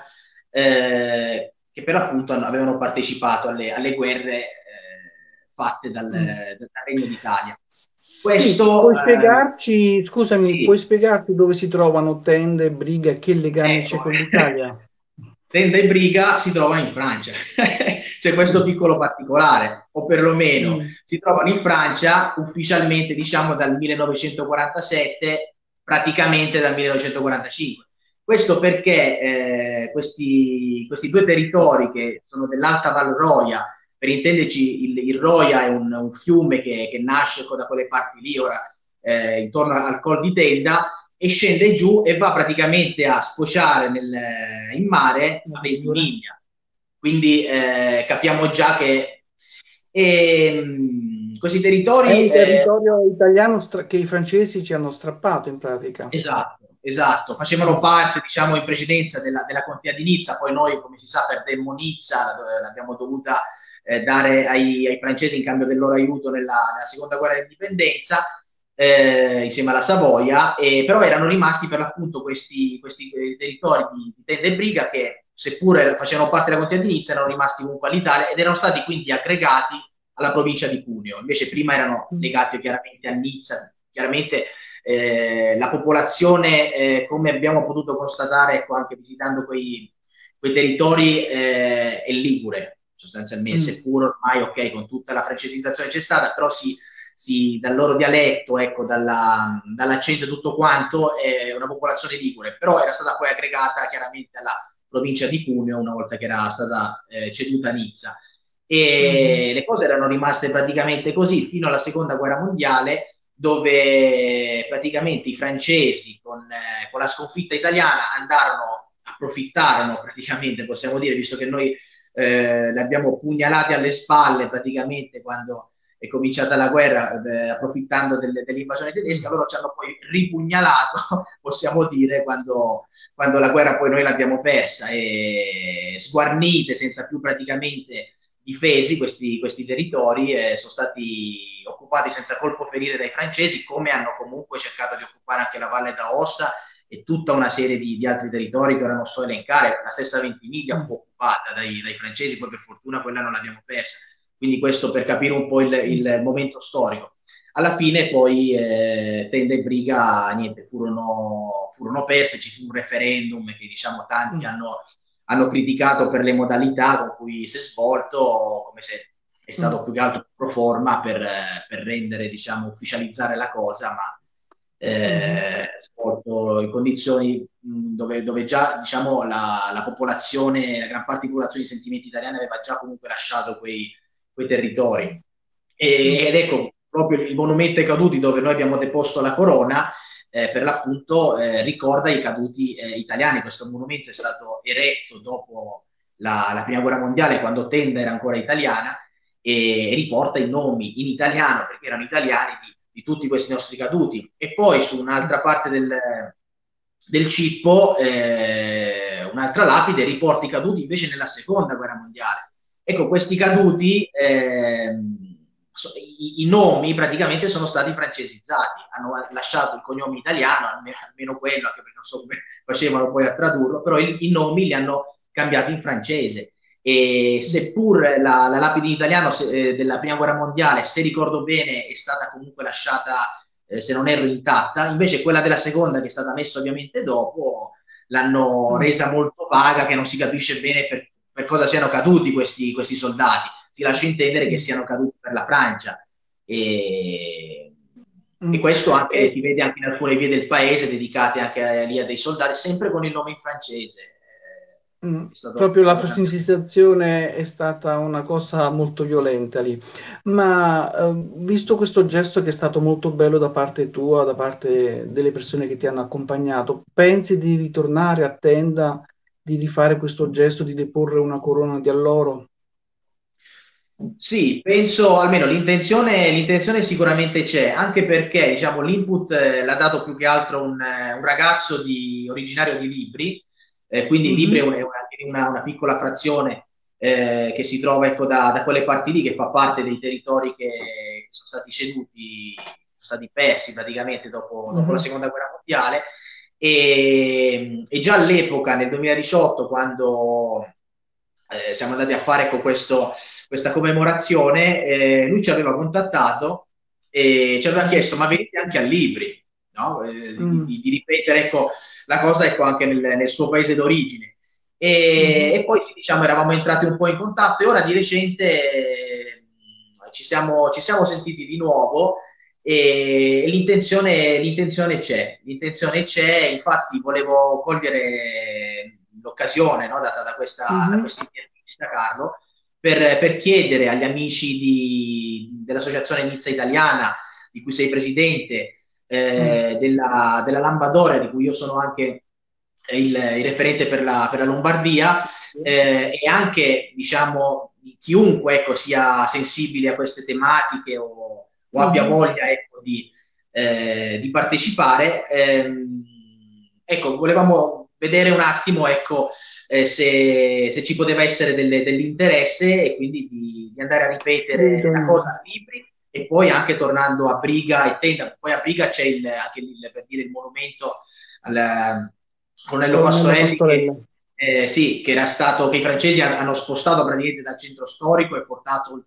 eh, che per appunto avevano partecipato alle, alle guerre eh, fatte dal, Mm. dal Regno d'Italia. Sì, Questo, puoi eh, spiegarci, scusami, puoi sì, spiegarci dove si trovano Tende e Briga e che legame c'è ecco, con l'Italia? Tenda e Briga si trovano in Francia. C'è questo Mm. piccolo particolare, o perlomeno Mm. si trovano in Francia ufficialmente, diciamo, dal millenovecentoquarantasette, praticamente dal millenovecentoquarantacinque. Questo perché eh, questi, questi due territori che sono dell'Alta Val Roia, per intenderci il, il Roia è un, un fiume che, che nasce da quelle parti lì, ora eh, intorno al Col di Tenda, e scende giù e va praticamente a sfociare nel, in mare La a figura. Ventimiglia. Quindi eh, capiamo già che e, mh, questi È territori un eh, territorio italiano stra- che i francesi ci hanno strappato in pratica. esatto, esatto, facevano Mm. parte, diciamo, in precedenza della, della contea di Nizza, poi noi, come si sa, perdemmo Nizza, l'abbiamo dovuta eh, dare ai, ai, francesi in cambio del loro aiuto nella, nella seconda guerra d'indipendenza, eh, insieme alla Savoia, e, però erano rimasti per l'appunto questi, questi eh, territori di, di Tenda e Briga che, seppure facevano parte della contea di Nizza, erano rimasti comunque all'Italia ed erano stati quindi aggregati alla provincia di Cuneo. Invece prima erano legati chiaramente a Nizza. Chiaramente eh, la popolazione, eh, come abbiamo potuto constatare, ecco, anche visitando quei, quei territori, eh, è ligure sostanzialmente, Mm. seppur ormai, ok, con tutta la francesizzazione c'è stata, però si, si, dal loro dialetto, ecco, dalla, dall'accento e tutto quanto, è una popolazione ligure, però era stata poi aggregata chiaramente alla provincia di Cuneo una volta che era stata eh, ceduta a Nizza. E Mm. le cose erano rimaste praticamente così fino alla seconda guerra mondiale, dove praticamente i francesi con, eh, con la sconfitta italiana andarono, approfittarono praticamente, possiamo dire, visto che noi eh, li abbiamo pugnalati alle spalle praticamente quando è cominciata la guerra, eh, approfittando delle, dell'invasione tedesca, loro ci hanno poi ripugnalato, possiamo dire, quando, quando la guerra poi noi l'abbiamo persa, e sguarnite, senza più praticamente difesi questi, questi territori, eh, sono stati occupati senza colpo ferire dai francesi, come hanno comunque cercato di occupare anche la Valle d'Aosta e tutta una serie di, di altri territori che ora non sto a elencare. La stessa Ventimiglia fu occupata dai, dai francesi, poi per fortuna quella non l'abbiamo persa. Quindi questo per capire un po' il, il momento storico. Alla fine poi eh, Tenda e Briga niente, furono, furono perse, ci fu un referendum che diciamo tanti hanno, hanno criticato per le modalità con cui si è svolto, come se è stato più che altro pro forma per, per rendere, diciamo, ufficializzare la cosa, ma eh, svolto in condizioni mh, dove, dove già, diciamo, la, la popolazione, la gran parte di popolazione di sentimenti italiani aveva già comunque lasciato quei, quei territori. E, ed ecco, proprio il monumento ai caduti dove noi abbiamo deposto la corona, eh, per l'appunto eh, ricorda i caduti eh, italiani. Questo monumento è stato eretto dopo la, la prima guerra mondiale, quando Tenda era ancora italiana, e riporta i nomi in italiano, perché erano italiani, di, di tutti questi nostri caduti. E poi su un'altra parte del, del cippo, eh, un'altra lapide riporta i caduti invece nella seconda guerra mondiale. Ecco, questi caduti, eh, i, i, nomi praticamente sono stati francesizzati, hanno lasciato il cognome italiano, almeno, almeno quello, anche perché non so come facevano poi a tradurlo, però il, i nomi li hanno cambiati in francese. E seppur la, la lapide in italiano se, eh, della prima guerra mondiale, se ricordo bene, è stata comunque lasciata, eh, se non erro, intatta, invece quella della seconda, che è stata messa ovviamente dopo, l'hanno resa molto vaga, che non si capisce bene per, per cosa siano caduti questi, questi soldati. Si lascia intendere che siano caduti per la Francia. E, Mm. e questo anche E... si vede anche in alcune vie del paese dedicate anche a, lì a dei soldati, sempre con il nome in francese. Mm, Stato, proprio la stato francesizzazione è stata una cosa molto violenta lì, ma eh, visto questo gesto che è stato molto bello da parte tua, da parte delle persone che ti hanno accompagnato, pensi di ritornare a Tenda, di rifare questo gesto, di deporre una corona di alloro? Sì, penso almeno l'intenzione, l'intenzione sicuramente c'è, anche perché diciamo, l'input eh, l'ha dato più che altro un, eh, un ragazzo di, originario di Libri, eh, quindi Libri è, Mhm. un- è una, una- una piccola frazione eh, che si trova ecco, da, da quelle parti lì, che fa parte dei territori che sono stati ceduti, sono stati persi praticamente dopo, dopo la Mhm. seconda guerra mondiale. E, e già all'epoca, nel duemiladiciotto, quando eh, siamo andati a fare ecco, questo, questa commemorazione, eh, lui ci aveva contattato e ci aveva chiesto: ma venite anche a Libri, no? eh, di, Mm. di, di, ripetere ecco, la cosa ecco, anche nel, nel suo paese d'origine. E, Mhm. e poi diciamo, eravamo entrati un po' in contatto, e ora di recente eh, ci, siamo, ci siamo sentiti di nuovo, e l'intenzione, l'intenzione c'è, l'intenzione c'è, infatti volevo cogliere l'occasione, no, data da questa, da Mhm. questa intervista, Carlo, per, per chiedere agli amici di, dell'Associazione Nizza Italiana, di cui sei presidente, Mm. eh, della, della Lambadoria, di cui io sono anche il, il referente per la, per la Lombardia, eh, e anche diciamo chiunque ecco, sia sensibile a queste tematiche o, o abbia Mhm. voglia ecco, di, eh, di partecipare. Ehm, ecco, volevamo vedere un attimo ecco, eh, se, se ci poteva essere delle, dell'interesse, e quindi di, di andare a Di ripetere la cosa ritornare. a Libri, e poi anche tornando a Briga e Tenda. Poi a Briga c'è il, anche il, per dire, il monumento al colonnello Colonnello Pastorelli, che, Pastorella. eh, sì, che era stato, che i francesi hanno spostato praticamente dal centro storico e portato oltre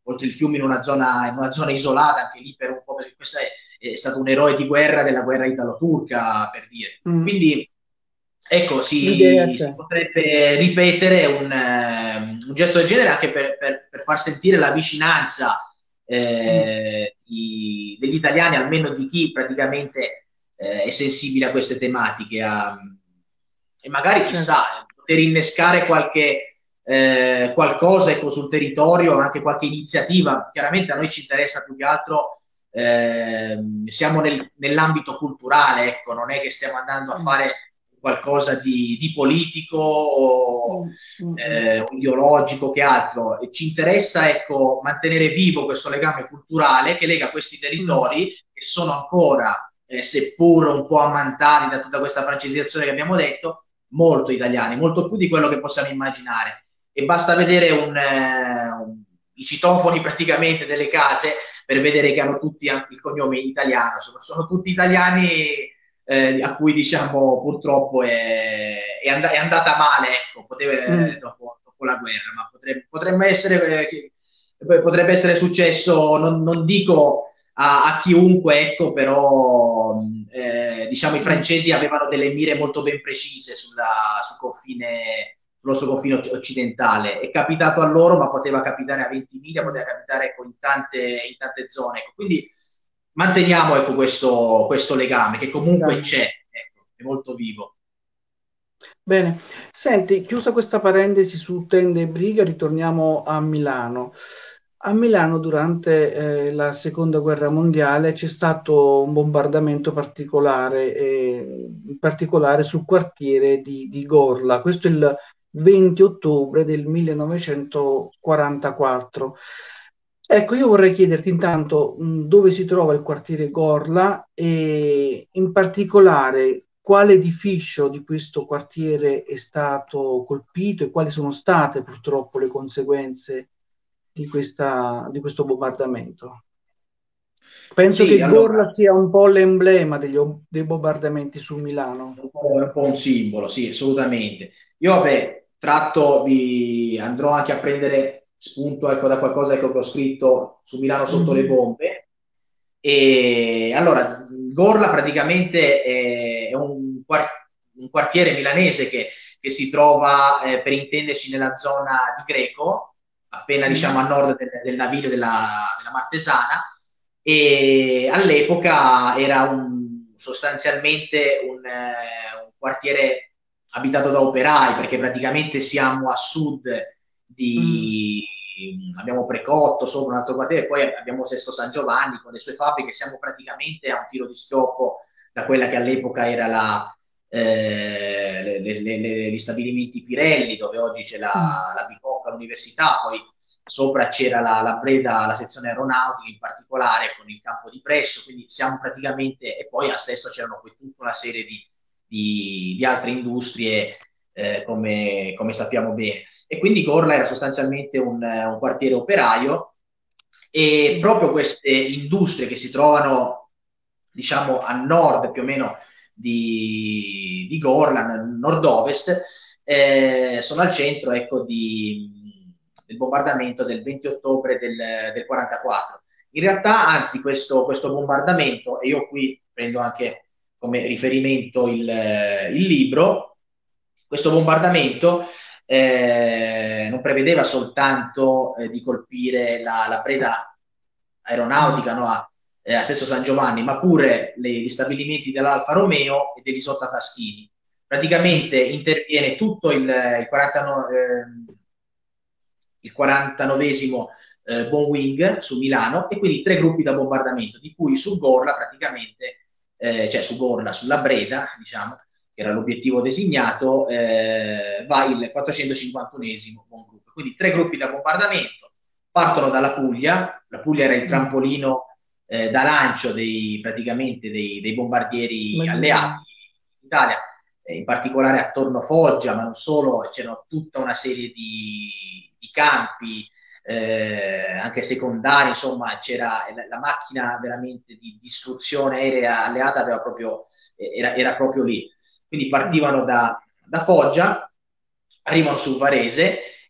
oltre il fiume in una zona, in una zona isolata, anche lì per un po', perché questo è, è stato un eroe di guerra della guerra italo-turca, per dire. Mm. Quindi, ecco, L'idea si, si c'è. potrebbe ripetere un, eh, un gesto del genere anche per, per, per far sentire la vicinanza Mm. eh, di, degli italiani, almeno di chi praticamente eh, è sensibile a queste tematiche, a, e magari Certo. chissà, poter innescare qualche eh, qualcosa ecco, sul territorio, anche qualche iniziativa. Chiaramente a noi ci interessa più che altro, eh, siamo nel, nell'ambito culturale, ecco, non è che stiamo andando a Mm. fare qualcosa di, di politico o, Mm. Mm. Mm. eh, ideologico che altro. E ci interessa ecco, mantenere vivo questo legame culturale che lega questi Mm. territori che sono ancora, eh, seppur un po' ammantati da tutta questa francesizzazione che abbiamo detto, molto italiani, molto più di quello che possiamo immaginare. E basta vedere un, eh, un, i citofoni praticamente delle case per vedere che hanno tutti anche il cognome italiano, sono, sono tutti italiani eh, a cui diciamo purtroppo è, è, and- è andata male, ecco, poteva, eh, Mm. dopo, dopo la guerra, ma potrebbe, potrebbe essere, eh, potrebbe essere successo, non, non dico a, a chiunque, ecco, però eh, diciamo i Mm. francesi avevano delle mire molto ben precise sulla, sul confine, sul nostro confine occidentale. È capitato a loro, ma poteva capitare a Ventimiglia, poteva Mm. capitare ecco, in, tante, in tante zone. Ecco. Quindi manteniamo ecco, questo, questo legame che comunque Legame. c'è, ecco, è molto vivo. Bene, senti, chiusa questa parentesi su tende e brighe, ritorniamo a Milano. A Milano durante eh, la seconda guerra mondiale c'è stato un bombardamento particolare, eh, in particolare sul quartiere di, di Gorla. Questo è il venti ottobre del millenovecentoquarantaquattro. Ecco, io vorrei chiederti intanto mh, dove si trova il quartiere Gorla e in particolare quale edificio di questo quartiere è stato colpito e quali sono state purtroppo le conseguenze di questa- di questo bombardamento. Penso Sì, che Gorla allora, sia un po' l'emblema degli- dei bombardamenti su è Milano. un po', è un po' un simbolo, sì, assolutamente. Io, vabbè, tratto di... andrò anche a prendere spunto ecco, da qualcosa ecco, che ho scritto su Milano sotto le Mhm. bombe. E allora, Gorla praticamente è, è un, quart- un quartiere milanese che, che si trova, eh, per intenderci, nella zona di Greco, appena diciamo a Mm. nord del, del naviglio della, della Martesana, e all'epoca era un, sostanzialmente un, eh, un quartiere abitato da operai, perché praticamente siamo a sud Mm. di, abbiamo Precotto, sopra un altro quartiere, poi abbiamo Sesto San Giovanni con le sue fabbriche, siamo praticamente a un tiro di schioppo da quella che all'epoca era la, eh, le, le, le, gli stabilimenti Pirelli, dove oggi c'è Mm. la, la Bicocca, l'università, poi sopra c'era la, la Breda, la sezione aeronautica in particolare con il campo di Presso, quindi siamo praticamente, e poi a Sesto c'erano poi tutta una serie di, di, di altre industrie eh, come, come, sappiamo bene. E quindi Gorla era sostanzialmente un, un quartiere operaio e Mm. proprio queste industrie che si trovano, diciamo, a nord più o meno di, di Gorla, nord-ovest, eh, sono al centro ecco, di, del bombardamento del venti ottobre del, del quarantaquattro. In realtà, anzi, questo, questo bombardamento, e io qui prendo anche come riferimento il, il libro, questo bombardamento eh, non prevedeva soltanto eh, di colpire la, la preda Mm. aeronautica no, a, eh, a Sesto San Giovanni, ma pure le, gli stabilimenti dell'Alfa Romeo e dell'Isotta Fraschini. Mm. Praticamente interviene tutto il, il, quarantanove, eh, il quarantanovesimo eh, Bomb Wing su Milano e quindi tre gruppi da bombardamento, di cui su Gorla praticamente, eh, cioè su Gorla, sulla Breda, diciamo, che era l'obiettivo designato, eh, va il quattrocentocinquantunesimo Bomb Group. Quindi tre gruppi da bombardamento, partono dalla Puglia, la Puglia era il Mm. trampolino eh, da lancio dei, praticamente dei, dei bombardieri alleati Immagino. in Italia, eh, in particolare attorno a Foggia, ma non solo, c'erano tutta una serie di, di campi, eh, anche secondari, insomma, c'era la, la macchina veramente di distruzione aerea alleata aveva proprio, era, era proprio lì. Quindi Mm. partivano da, da Foggia, arrivano su Varese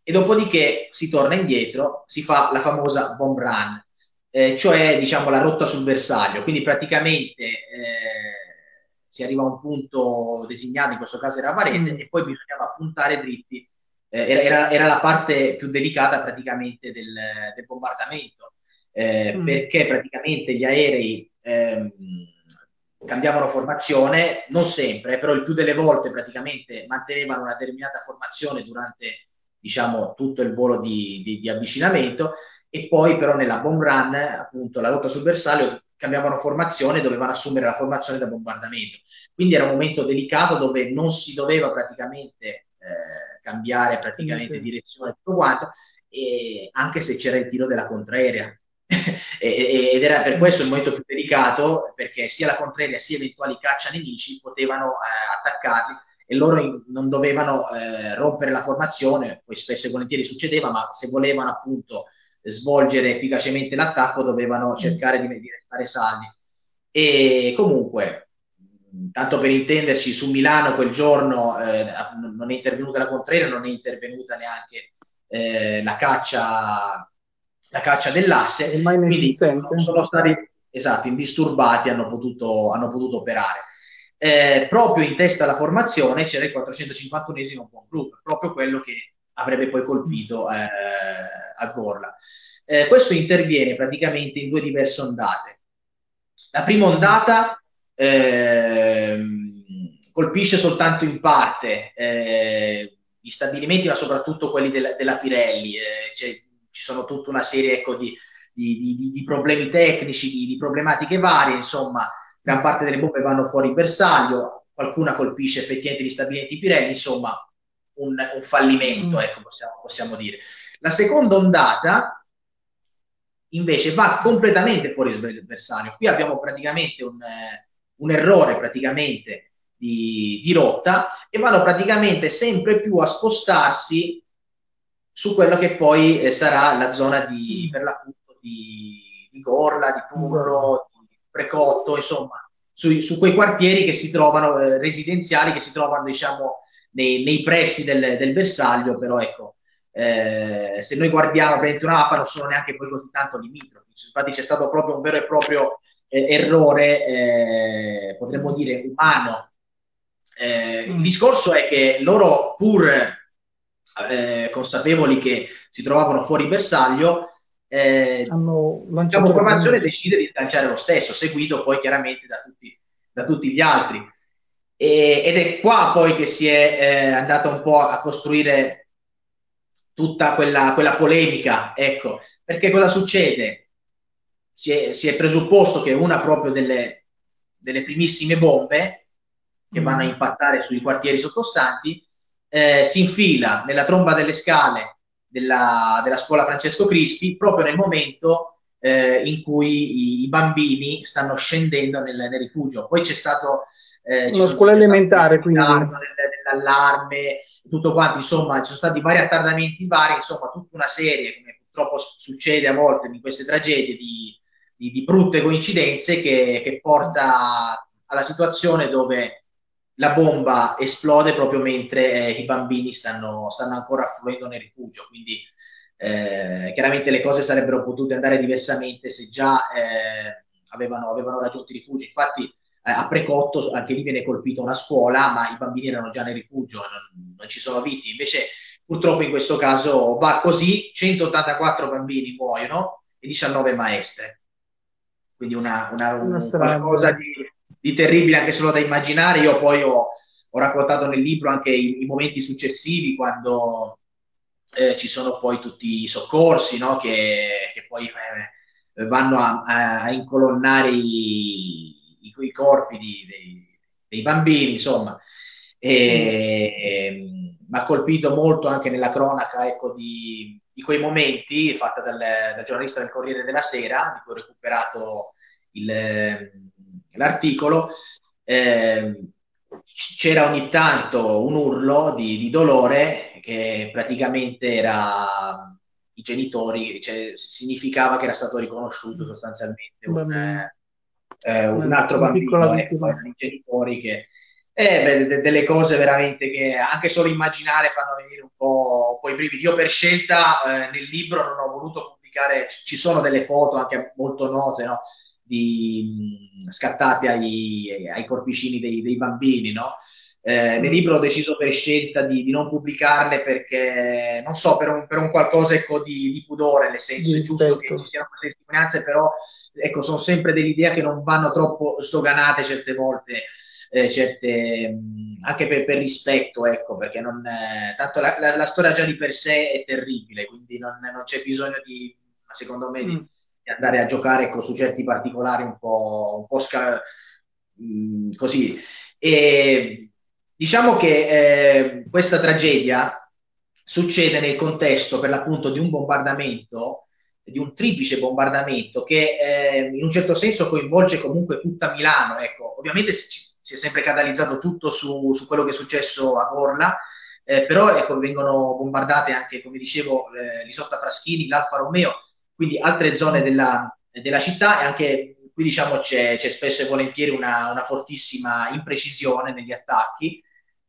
e dopodiché si torna indietro, si fa la famosa bomb run, eh, cioè diciamo la rotta sul bersaglio, quindi praticamente eh, si arriva a un punto designato, in questo caso era Varese, mm, e poi bisognava puntare dritti, eh, era, era, era, la parte più delicata praticamente del, del bombardamento, eh, mm, perché praticamente gli aerei ehm, cambiavano formazione, non sempre, però il più delle volte praticamente mantenevano una determinata formazione durante diciamo tutto il volo di, di, di avvicinamento, e poi però nella bomb run, appunto la rotta sul bersaglio, cambiavano formazione e dovevano assumere la formazione da bombardamento. Quindi era un momento delicato dove non si doveva praticamente eh, cambiare praticamente sì, direzione e tutto quanto, e anche se c'era il tiro della contraerea. Ed era per questo il mm, momento più delicato, perché sia la contraerea sia eventuali caccia nemici potevano eh, attaccarli, e loro non dovevano eh, rompere la formazione, poi spesso e volentieri succedeva, ma se volevano appunto svolgere efficacemente l'attacco dovevano mm, cercare di, di restare saldi. E comunque, tanto per intenderci, su Milano quel giorno eh, non è intervenuta la Contraerea, non è intervenuta neanche eh, la caccia la caccia dell'asse, ormai quindi inesistente. sono stati esatto, indisturbati, hanno potuto, hanno potuto operare. Eh, proprio in testa alla formazione c'era il quattrocentocinquantunesimo Bomb Group, proprio quello che avrebbe poi Mm, colpito eh, a Gorla. Eh, questo interviene praticamente in due diverse ondate. La prima mm, ondata ehm, colpisce soltanto in parte eh, gli stabilimenti, ma soprattutto quelli della, della Pirelli. Eh, cioè, ci sono tutta una serie ecco, di, di, di, di, problemi tecnici, di, di, problematiche varie, insomma, gran mm, parte delle bombe vanno fuori in bersaglio, qualcuna colpisce effettivamente gli stabilimenti Pirelli, insomma, un, un fallimento, mm, ecco, possiamo, possiamo dire. La seconda ondata invece va completamente fuori il bersaglio. Qui abbiamo praticamente un, eh, un errore praticamente di, di rotta, e vanno praticamente sempre più a spostarsi su quello che poi eh, sarà la zona di, mm, per l'appunto di, di Gorla, di guarda. Turlo, di Precotto, insomma, su, su quei quartieri che si trovano, eh, residenziali, che si trovano, diciamo, nei, nei pressi del, del bersaglio, però ecco, eh, se noi guardiamo per una mappa non sono neanche poi così tanto limitrofi, infatti c'è stato proprio un vero e proprio eh, errore, eh, potremmo Mm, dire umano. Eh, il mm. discorso è che loro, pur eh, consapevoli che si trovavano fuori bersaglio, eh, Hanno il capo lanciato le formazione granate. decide di lanciare lo stesso, seguito poi chiaramente da tutti, da tutti gli altri. E, ed è qua poi che si è eh, andata un po' a costruire tutta quella, quella polemica, ecco, perché cosa succede? Si è, si è presupposto che una proprio delle, delle primissime bombe che vanno a Mm. impattare sui quartieri sottostanti eh, si infila nella tromba delle scale della, della scuola Francesco Crispi proprio nel momento eh, in cui i, i, bambini stanno scendendo nel, nel rifugio. Poi c'è stato eh, Una scuola c'è stato un elementare, ritardo quindi. nell'allarme, tutto quanto, insomma, ci sono stati vari attardamenti vari, insomma, tutta una serie, come purtroppo succede a volte in queste tragedie, di, di, di brutte coincidenze che, che porta alla situazione dove la bomba esplode proprio mentre eh, i bambini stanno, stanno ancora affluendo nel rifugio. Quindi eh, chiaramente le cose sarebbero potute andare diversamente se già eh, avevano, avevano raggiunto i rifugi. Infatti eh, a Precotto anche lì viene colpita una scuola, ma i bambini erano già nel rifugio, non, non ci sono vittime. Invece purtroppo in questo caso va così, centottantaquattro bambini muoiono e diciannove maestre. Quindi una, una, Una un qualcosa strage. di, di terribile anche solo da immaginare. Io poi ho, ho raccontato nel libro anche i, i momenti successivi quando eh, ci sono poi tutti i soccorsi, no? che, che poi eh, vanno a, a, a incolonnare i, i, i corpi di, dei, dei bambini, insomma. Mm. E, mi ha colpito molto anche nella cronaca ecco, di, di quei momenti fatta dal, dal giornalista del Corriere della Sera, di cui ho recuperato il, l'articolo. Eh, c'era ogni tanto un urlo di, di dolore che praticamente era i genitori, cioè, significava che era stato riconosciuto sostanzialmente un, Bambino. eh, un Una, altro una piccola bambino, ecco, vittima. erano i genitori che Eh, beh, de- delle cose veramente che anche solo immaginare fanno venire un po', un po' i brividi. Io per scelta eh, nel libro non ho voluto pubblicare, ci ci sono delle foto anche molto note, no? Di, mh, scattate ai, ai corpicini dei, dei bambini, no? Eh, nel Mm, libro ho deciso per scelta di, di non pubblicarle perché, non so, per un, per un qualcosa ecco, di, di pudore, nel di senso è giusto che ci rispetto. siano queste testimonianze, però ecco, sono sempre dell'idea che non vanno troppo sdoganate certe volte, eh, certe, mh, anche per, per rispetto, ecco, perché non, eh, tanto la, la- la storia già di per sé è terribile, quindi non, non c'è bisogno di, secondo me, di, Mm, di andare a giocare ecco, su certi particolari un po', un po' sca- mh, così. E diciamo che eh, questa tragedia succede nel contesto per l'appunto di un bombardamento, di un triplice bombardamento che eh, in un certo senso coinvolge comunque tutta Milano. Ecco, ovviamente si, si è sempre catalizzato tutto su, su, quello che è successo a Gorla, eh, però ecco, vengono bombardate anche, come dicevo, eh, l'Isotta Fraschini, l'Alfa Romeo, quindi altre zone mm, della, della città e anche qui diciamo c'è, c'è spesso e volentieri una, una fortissima imprecisione negli attacchi.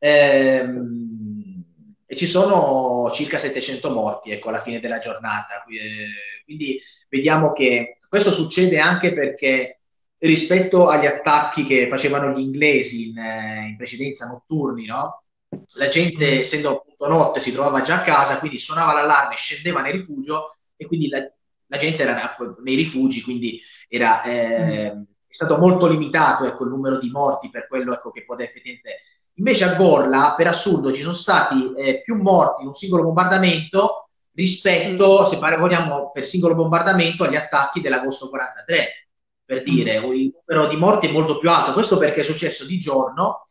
Ehm, e ci sono circa settecento morti ecco, alla fine della giornata. Eh, quindi vediamo che questo succede anche perché rispetto agli attacchi che facevano gli inglesi in, eh, in precedenza notturni, no? La gente, mm, essendo appunto notte, si trovava già a casa, quindi suonava l'allarme, scendeva nel rifugio e quindi la, la gente era nei rifugi, quindi era, mm, eh, è stato molto limitato ecco, il numero di morti per quello ecco, che poteva effettivamente. Invece a Gorla, per assurdo, ci sono stati eh, più morti in un singolo bombardamento mm, rispetto, se parliamo per singolo bombardamento, agli attacchi dell'agosto quarantatré. Per dire, mm, il numero di morti è molto più alto. Questo perché è successo di giorno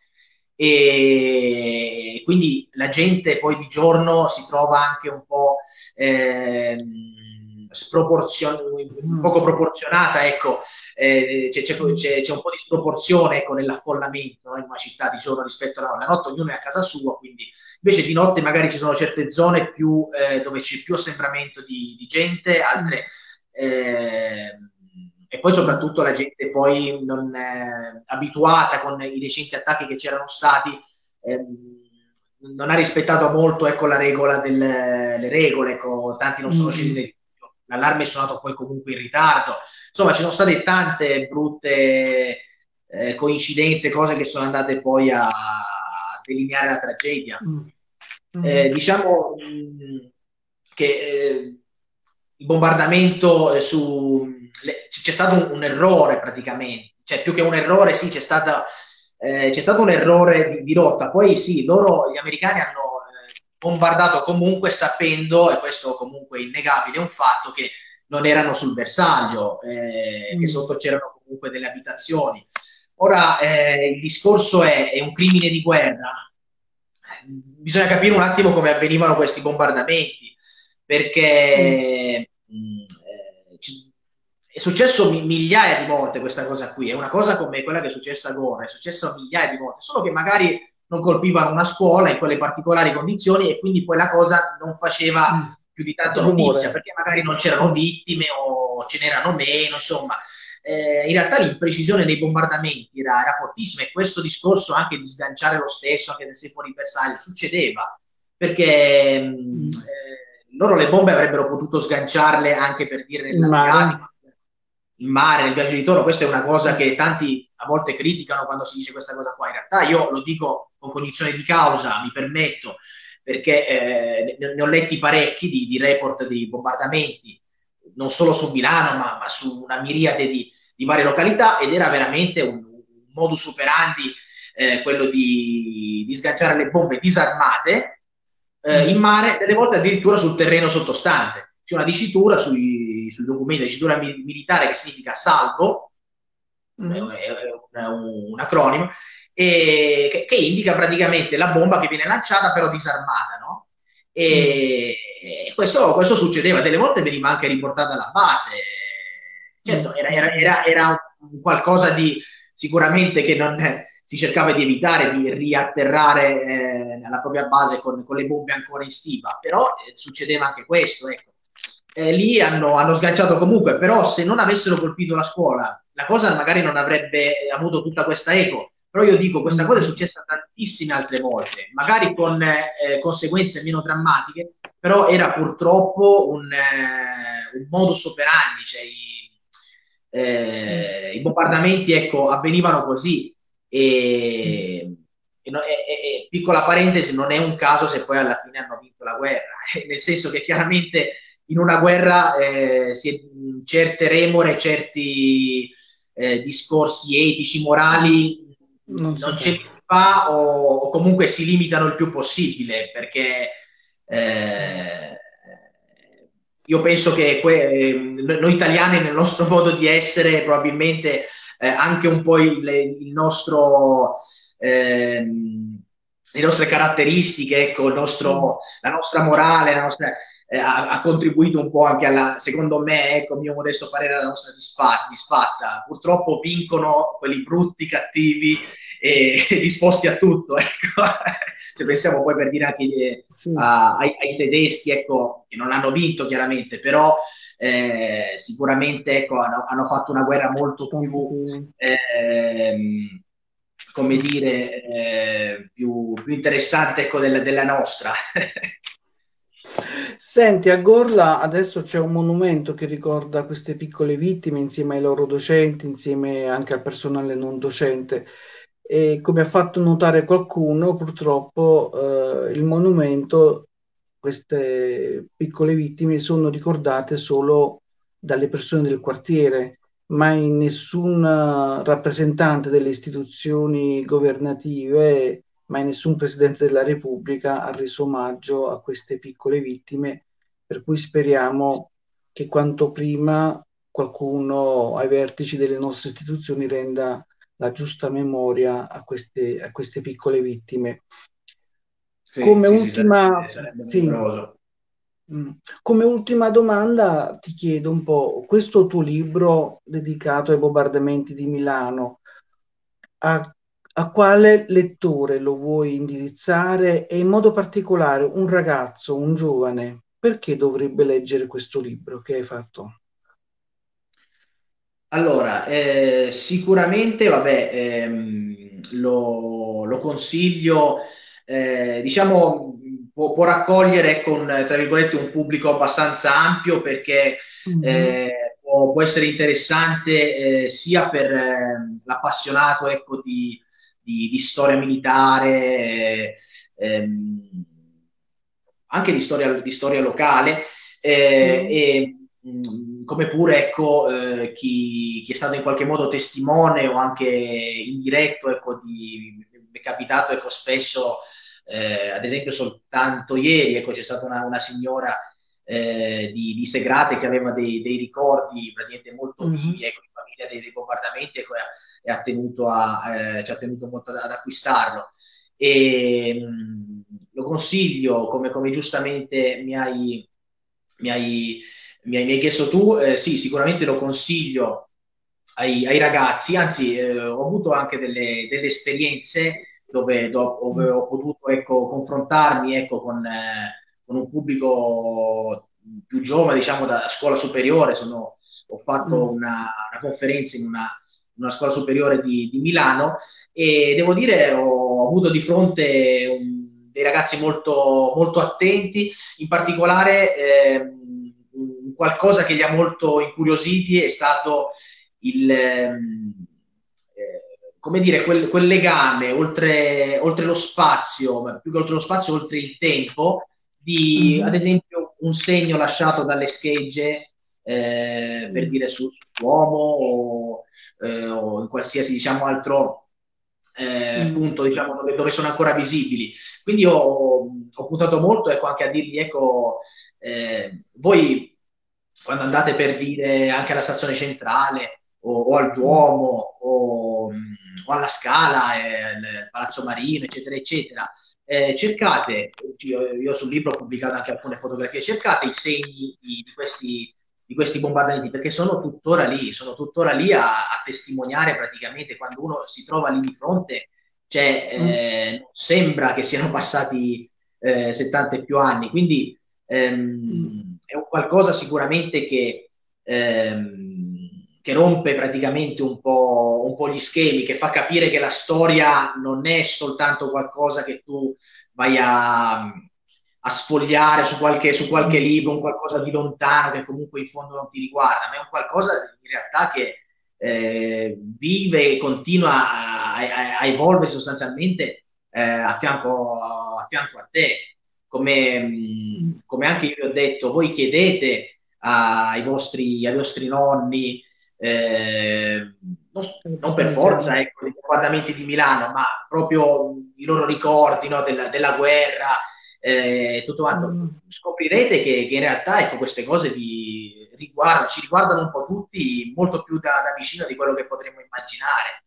e quindi la gente poi di giorno si trova anche un po' ehm, sproporzionata, mm, poco proporzionata, ecco, eh, c'è, c'è, c'è, c'è un po' di sproporzione ecco, nell'affollamento no? In una città di giorno rispetto alla, alla notte, ognuno è a casa sua, quindi invece di notte magari ci sono certe zone più, eh, dove c'è più assembramento di, di gente, altre mm, eh, e poi soprattutto la gente poi non eh, abituata con i recenti attacchi che c'erano stati ehm, non ha rispettato molto ecco, la regola delle le regole, ecco, tanti non sono scesi mm, nel l'allarme è suonato poi comunque in ritardo. Insomma, ci sono state tante brutte eh, coincidenze, cose che sono andate poi a delineare la tragedia. mm, Eh, mm, diciamo mh, che eh, il bombardamento eh, su le, c'è stato un, un, errore praticamente, cioè più che un errore, sì, c'è, stata, eh, c'è stato un errore di, di, rotta. Poi sì, loro, gli americani hanno eh, bombardato comunque sapendo, e questo comunque è innegabile, è un fatto che non erano sul bersaglio, eh, che mm, sotto c'erano comunque delle abitazioni. Ora eh, il discorso è, è un crimine di guerra. Bisogna capire un attimo come avvenivano questi bombardamenti, mm, perché mh, eh, ci- è successo mi- migliaia di volte questa cosa qui, è una cosa come quella che è successa a Gora, è successa migliaia di volte, solo che magari non colpivano una scuola in quelle particolari condizioni e quindi poi la cosa non faceva mm. più di tanto notizia, Rumore. perché magari non c'erano Mm, vittime o ce n'erano meno, insomma. Eh, in realtà l'imprecisione dei bombardamenti era, era fortissima e questo discorso anche di sganciare lo stesso, anche se sei fuori bersaglio, succedeva, perché mh, mm. eh, loro le bombe avrebbero potuto sganciarle anche per dire In mare. nell'Adriatico, in mare, nel viaggio di ritorno. Questa è una cosa Mm, che tanti a volte criticano quando si dice questa cosa qua. In realtà io lo dico con cognizione di causa, mi permetto, perché eh, ne, ne ho letti parecchi di, di report di bombardamenti, non solo su Milano, ma, ma su una miriade di, di, varie località, ed era veramente un, un modus operandi eh, quello di, di sganciare le bombe disarmate eh, in mm, mare, delle volte addirittura sul terreno sottostante. C'è una dicitura sui, sui documenti, dicitura mi- militare che significa salvo, è, mm, è un, un acronimo, e, che, che, indica praticamente la bomba che viene lanciata però disarmata, no? mm, E, e questo, questo, succedeva, delle volte veniva anche riportata alla base. Certo, mm, era, era, mm, era, era un qualcosa di sicuramente che non si cercava di evitare di riatterrare eh, alla propria base con, con, le bombe ancora in stiva, però eh, succedeva anche questo, ecco. Eh, lì hanno, hanno sganciato comunque, però se non avessero colpito la scuola, la cosa magari non avrebbe avuto tutta questa eco, Però io dico, questa cosa è mm, successa tantissime altre volte, magari con eh, conseguenze meno drammatiche, però era purtroppo un, eh, un modus operandi, cioè i, mm, eh, i bombardamenti, ecco, avvenivano così. mm. E, e no- e- e- piccola parentesi, non è un caso se poi alla fine hanno vinto la guerra, nel senso che chiaramente in una guerra eh, si- certe remore, certi eh, discorsi etici, morali, Non si non ce fa. li fa o, o comunque si limitano il più possibile, perché Mm. eh, io penso che que- noi italiani nel nostro modo di essere probabilmente eh, anche un po' il, il nostro ehm, le nostre caratteristiche, ecco, il Mm. nostro, la nostra morale, la nostra, eh, ha, ha, contribuito un po' anche alla, secondo me, ecco, mio modesto parere, alla nostra disfatta. disfatta. Purtroppo vincono quelli brutti, cattivi e, e disposti a tutto, ecco. Se pensiamo poi per dire anche eh, Sì, a, ai, ai, tedeschi, ecco, che non hanno vinto chiaramente, però eh, sicuramente ecco, hanno, hanno, fatto una guerra molto tanto più prima. ehm, come dire, eh, più, più interessante ecco, del, della nostra. Senti, a Gorla adesso c'è un monumento che ricorda queste piccole vittime insieme ai loro docenti, insieme anche al personale non docente. E come ha fatto notare qualcuno, purtroppo eh, il monumento, queste piccole vittime sono ricordate solo dalle persone del quartiere, mai nessun eh, rappresentante delle istituzioni governative, mai nessun presidente della Repubblica ha reso omaggio a queste piccole vittime, per cui speriamo che quanto prima qualcuno ai vertici delle nostre istituzioni renda la giusta memoria a queste, a queste piccole vittime. Sì, Come sì, sì, ultima, sarebbe, sarebbe sì, doveroso. mm, come ultima domanda ti chiedo un po', questo tuo libro dedicato ai bombardamenti di Milano, a, a quale lettore lo vuoi indirizzare e in modo particolare un ragazzo, un giovane, perché dovrebbe leggere questo libro che hai fatto? Allora, eh, sicuramente, vabbè, ehm, lo, lo consiglio, eh, diciamo, può, può raccogliere con, tra virgolette, un pubblico abbastanza ampio perché Mhm, eh, può, può essere interessante eh, sia per eh, l'appassionato, ecco, di, di- di storia militare, eh, ehm, anche di storia, di storia locale, eh, mm, e mh, come pure ecco, eh, chi, chi è stato in qualche modo testimone o anche indiretto, ecco, di, mi è capitato ecco, spesso, eh, ad esempio soltanto ieri ecco, c'è stata una, una signora eh, di, di Segrate che aveva dei, dei ricordi praticamente molto mhm. vivi ecco, in famiglia dei, dei bombardamenti ecco, e ha tenuto a, eh, ci ha tenuto molto ad, ad acquistarlo. E, mh, lo consiglio, come, come giustamente mi hai, mi hai, mi hai, mi hai chiesto tu, eh, sì, sicuramente lo consiglio ai, ai ragazzi, anzi eh, ho avuto anche delle, delle esperienze dove, dove, Mm, ho potuto ecco, confrontarmi ecco, con, eh, con un pubblico più giovane, diciamo da scuola superiore. Sono, ho fatto mm, una, una conferenza in una, una scuola superiore di, di Milano e devo dire ho avuto di fronte un, dei ragazzi molto, molto attenti, in particolare ehm, un qualcosa che li ha molto incuriositi è stato il, ehm, eh, come dire, quel, quel legame oltre, oltre lo spazio, ma più che oltre lo spazio, oltre il tempo, di ad mhm, esempio un segno lasciato dalle schegge eh, per mm, dire su, sull'uomo o, eh, o in qualsiasi diciamo altro eh, mm. punto diciamo, dove, dove, sono ancora visibili. Quindi ho, ho puntato molto ecco, anche a dirgli, ecco, eh, voi quando andate per dire anche alla stazione centrale o, o al Mm, Duomo o, o alla Scala, eh, il Palazzo Marino, eccetera, eccetera, eh, cercate, io, io, sul libro ho pubblicato anche alcune fotografie, cercate i segni di, di questi di questi bombardamenti perché sono tuttora lì, sono tuttora lì a, a testimoniare praticamente quando uno si trova lì di fronte, cioè, mm, eh, sembra che siano passati eh, settanta e più anni, quindi mm, ehm, è un qualcosa sicuramente che ehm, che rompe praticamente un po', un po' gli schemi, che fa capire che la storia non è soltanto qualcosa che tu vai a, a sfogliare su qualche, su qualche libro, un qualcosa di lontano che comunque in fondo non ti riguarda, ma è un qualcosa in realtà che eh, vive e continua a, a, a evolvere sostanzialmente eh, a fianco, a fianco a te. Come, mh, come anche io vi ho detto, voi chiedete ai vostri, ai vostri nonni, eh, non, non per forza ecco, i bombardamenti di Milano, ma proprio i loro ricordi, no, della, della guerra, eh, tutto quanto. Mm. Scoprirete che, che in realtà ecco, queste cose vi riguardano, ci riguardano un po' tutti molto più da, da vicino di quello che potremmo immaginare.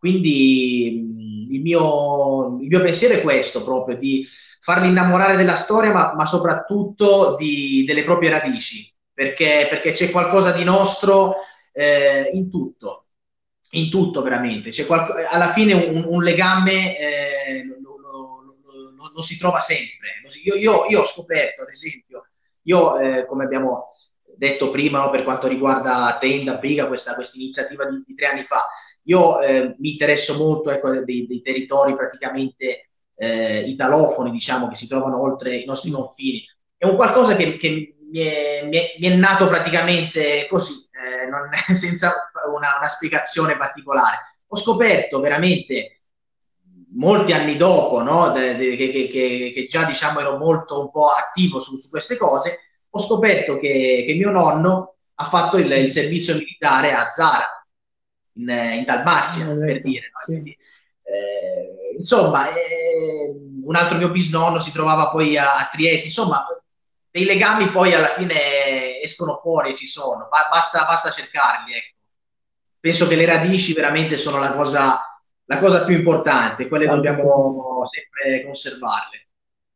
Quindi il mio, il mio pensiero è questo, proprio di farli innamorare della storia, ma, ma soprattutto di, delle proprie radici, perché, perché c'è qualcosa di nostro eh, in tutto, in tutto veramente. C'è qualco, alla fine un, un legame eh, lo, lo, lo, lo, lo si trova sempre. Io, io, io ho scoperto, ad esempio, io eh, come abbiamo detto prima, no, per quanto riguarda Tenda, Briga, questa, questa iniziativa di, di tre anni fa, io eh, mi interesso molto ecco, dei, dei territori praticamente eh, italofoni, diciamo, che si trovano oltre i nostri confini. È un qualcosa che, che mi, è, mi, è, mi, è, nato praticamente così, eh, non, senza una, una spiegazione particolare. Ho scoperto veramente molti anni dopo, no, de, de, che, che, che, già diciamo ero molto un po' attivo su, su queste cose, ho scoperto che, che mio nonno ha fatto il, il servizio militare a Zara, in, in Dalmazia, Ah, per ecco, dire. No? sì. Quindi, eh, insomma, eh, un altro mio bisnonno si trovava poi a, a Trieste, insomma, dei legami poi alla fine escono fuori e ci sono, ba- basta, basta cercarli. Ecco. Penso che le radici veramente sono la cosa, la cosa più importante, quelle dobbiamo sempre conservarle.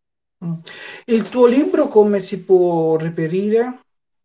Il tuo libro come si può reperire?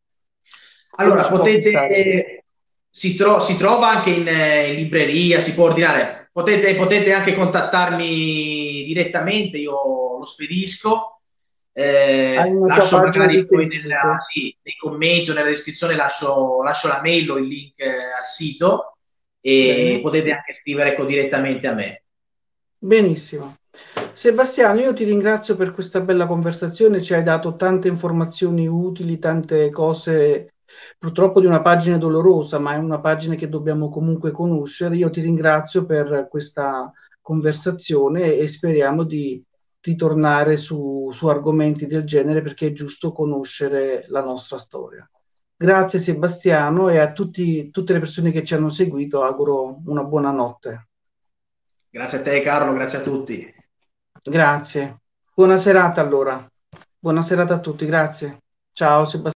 Come Allora, si può acquistare? potete, si, tro- si trova anche in, eh, in libreria, si può ordinare, potete, potete anche contattarmi direttamente, io lo spedisco. Hai Eh, una tua lascio pagina magari di poi nella, Facebook? sì, nei commenti o nella descrizione, lascio, lascio la mail o il link eh, al sito e Bene, potete anche scrivere ecco, direttamente a me. benissimo. Sebastiano, io ti ringrazio per questa bella conversazione, ci hai dato tante informazioni utili, tante cose, purtroppo di una pagina dolorosa, ma è una pagina che dobbiamo comunque conoscere. Io ti ringrazio per questa conversazione e speriamo di ritornare su, su argomenti del genere perché è giusto conoscere la nostra storia. Grazie Sebastiano e a tutti, tutte le persone che ci hanno seguito auguro una buona notte. Grazie a te Carlo, grazie a tutti. Grazie. Buona serata allora. Buona serata a tutti, grazie. Ciao Sebastiano.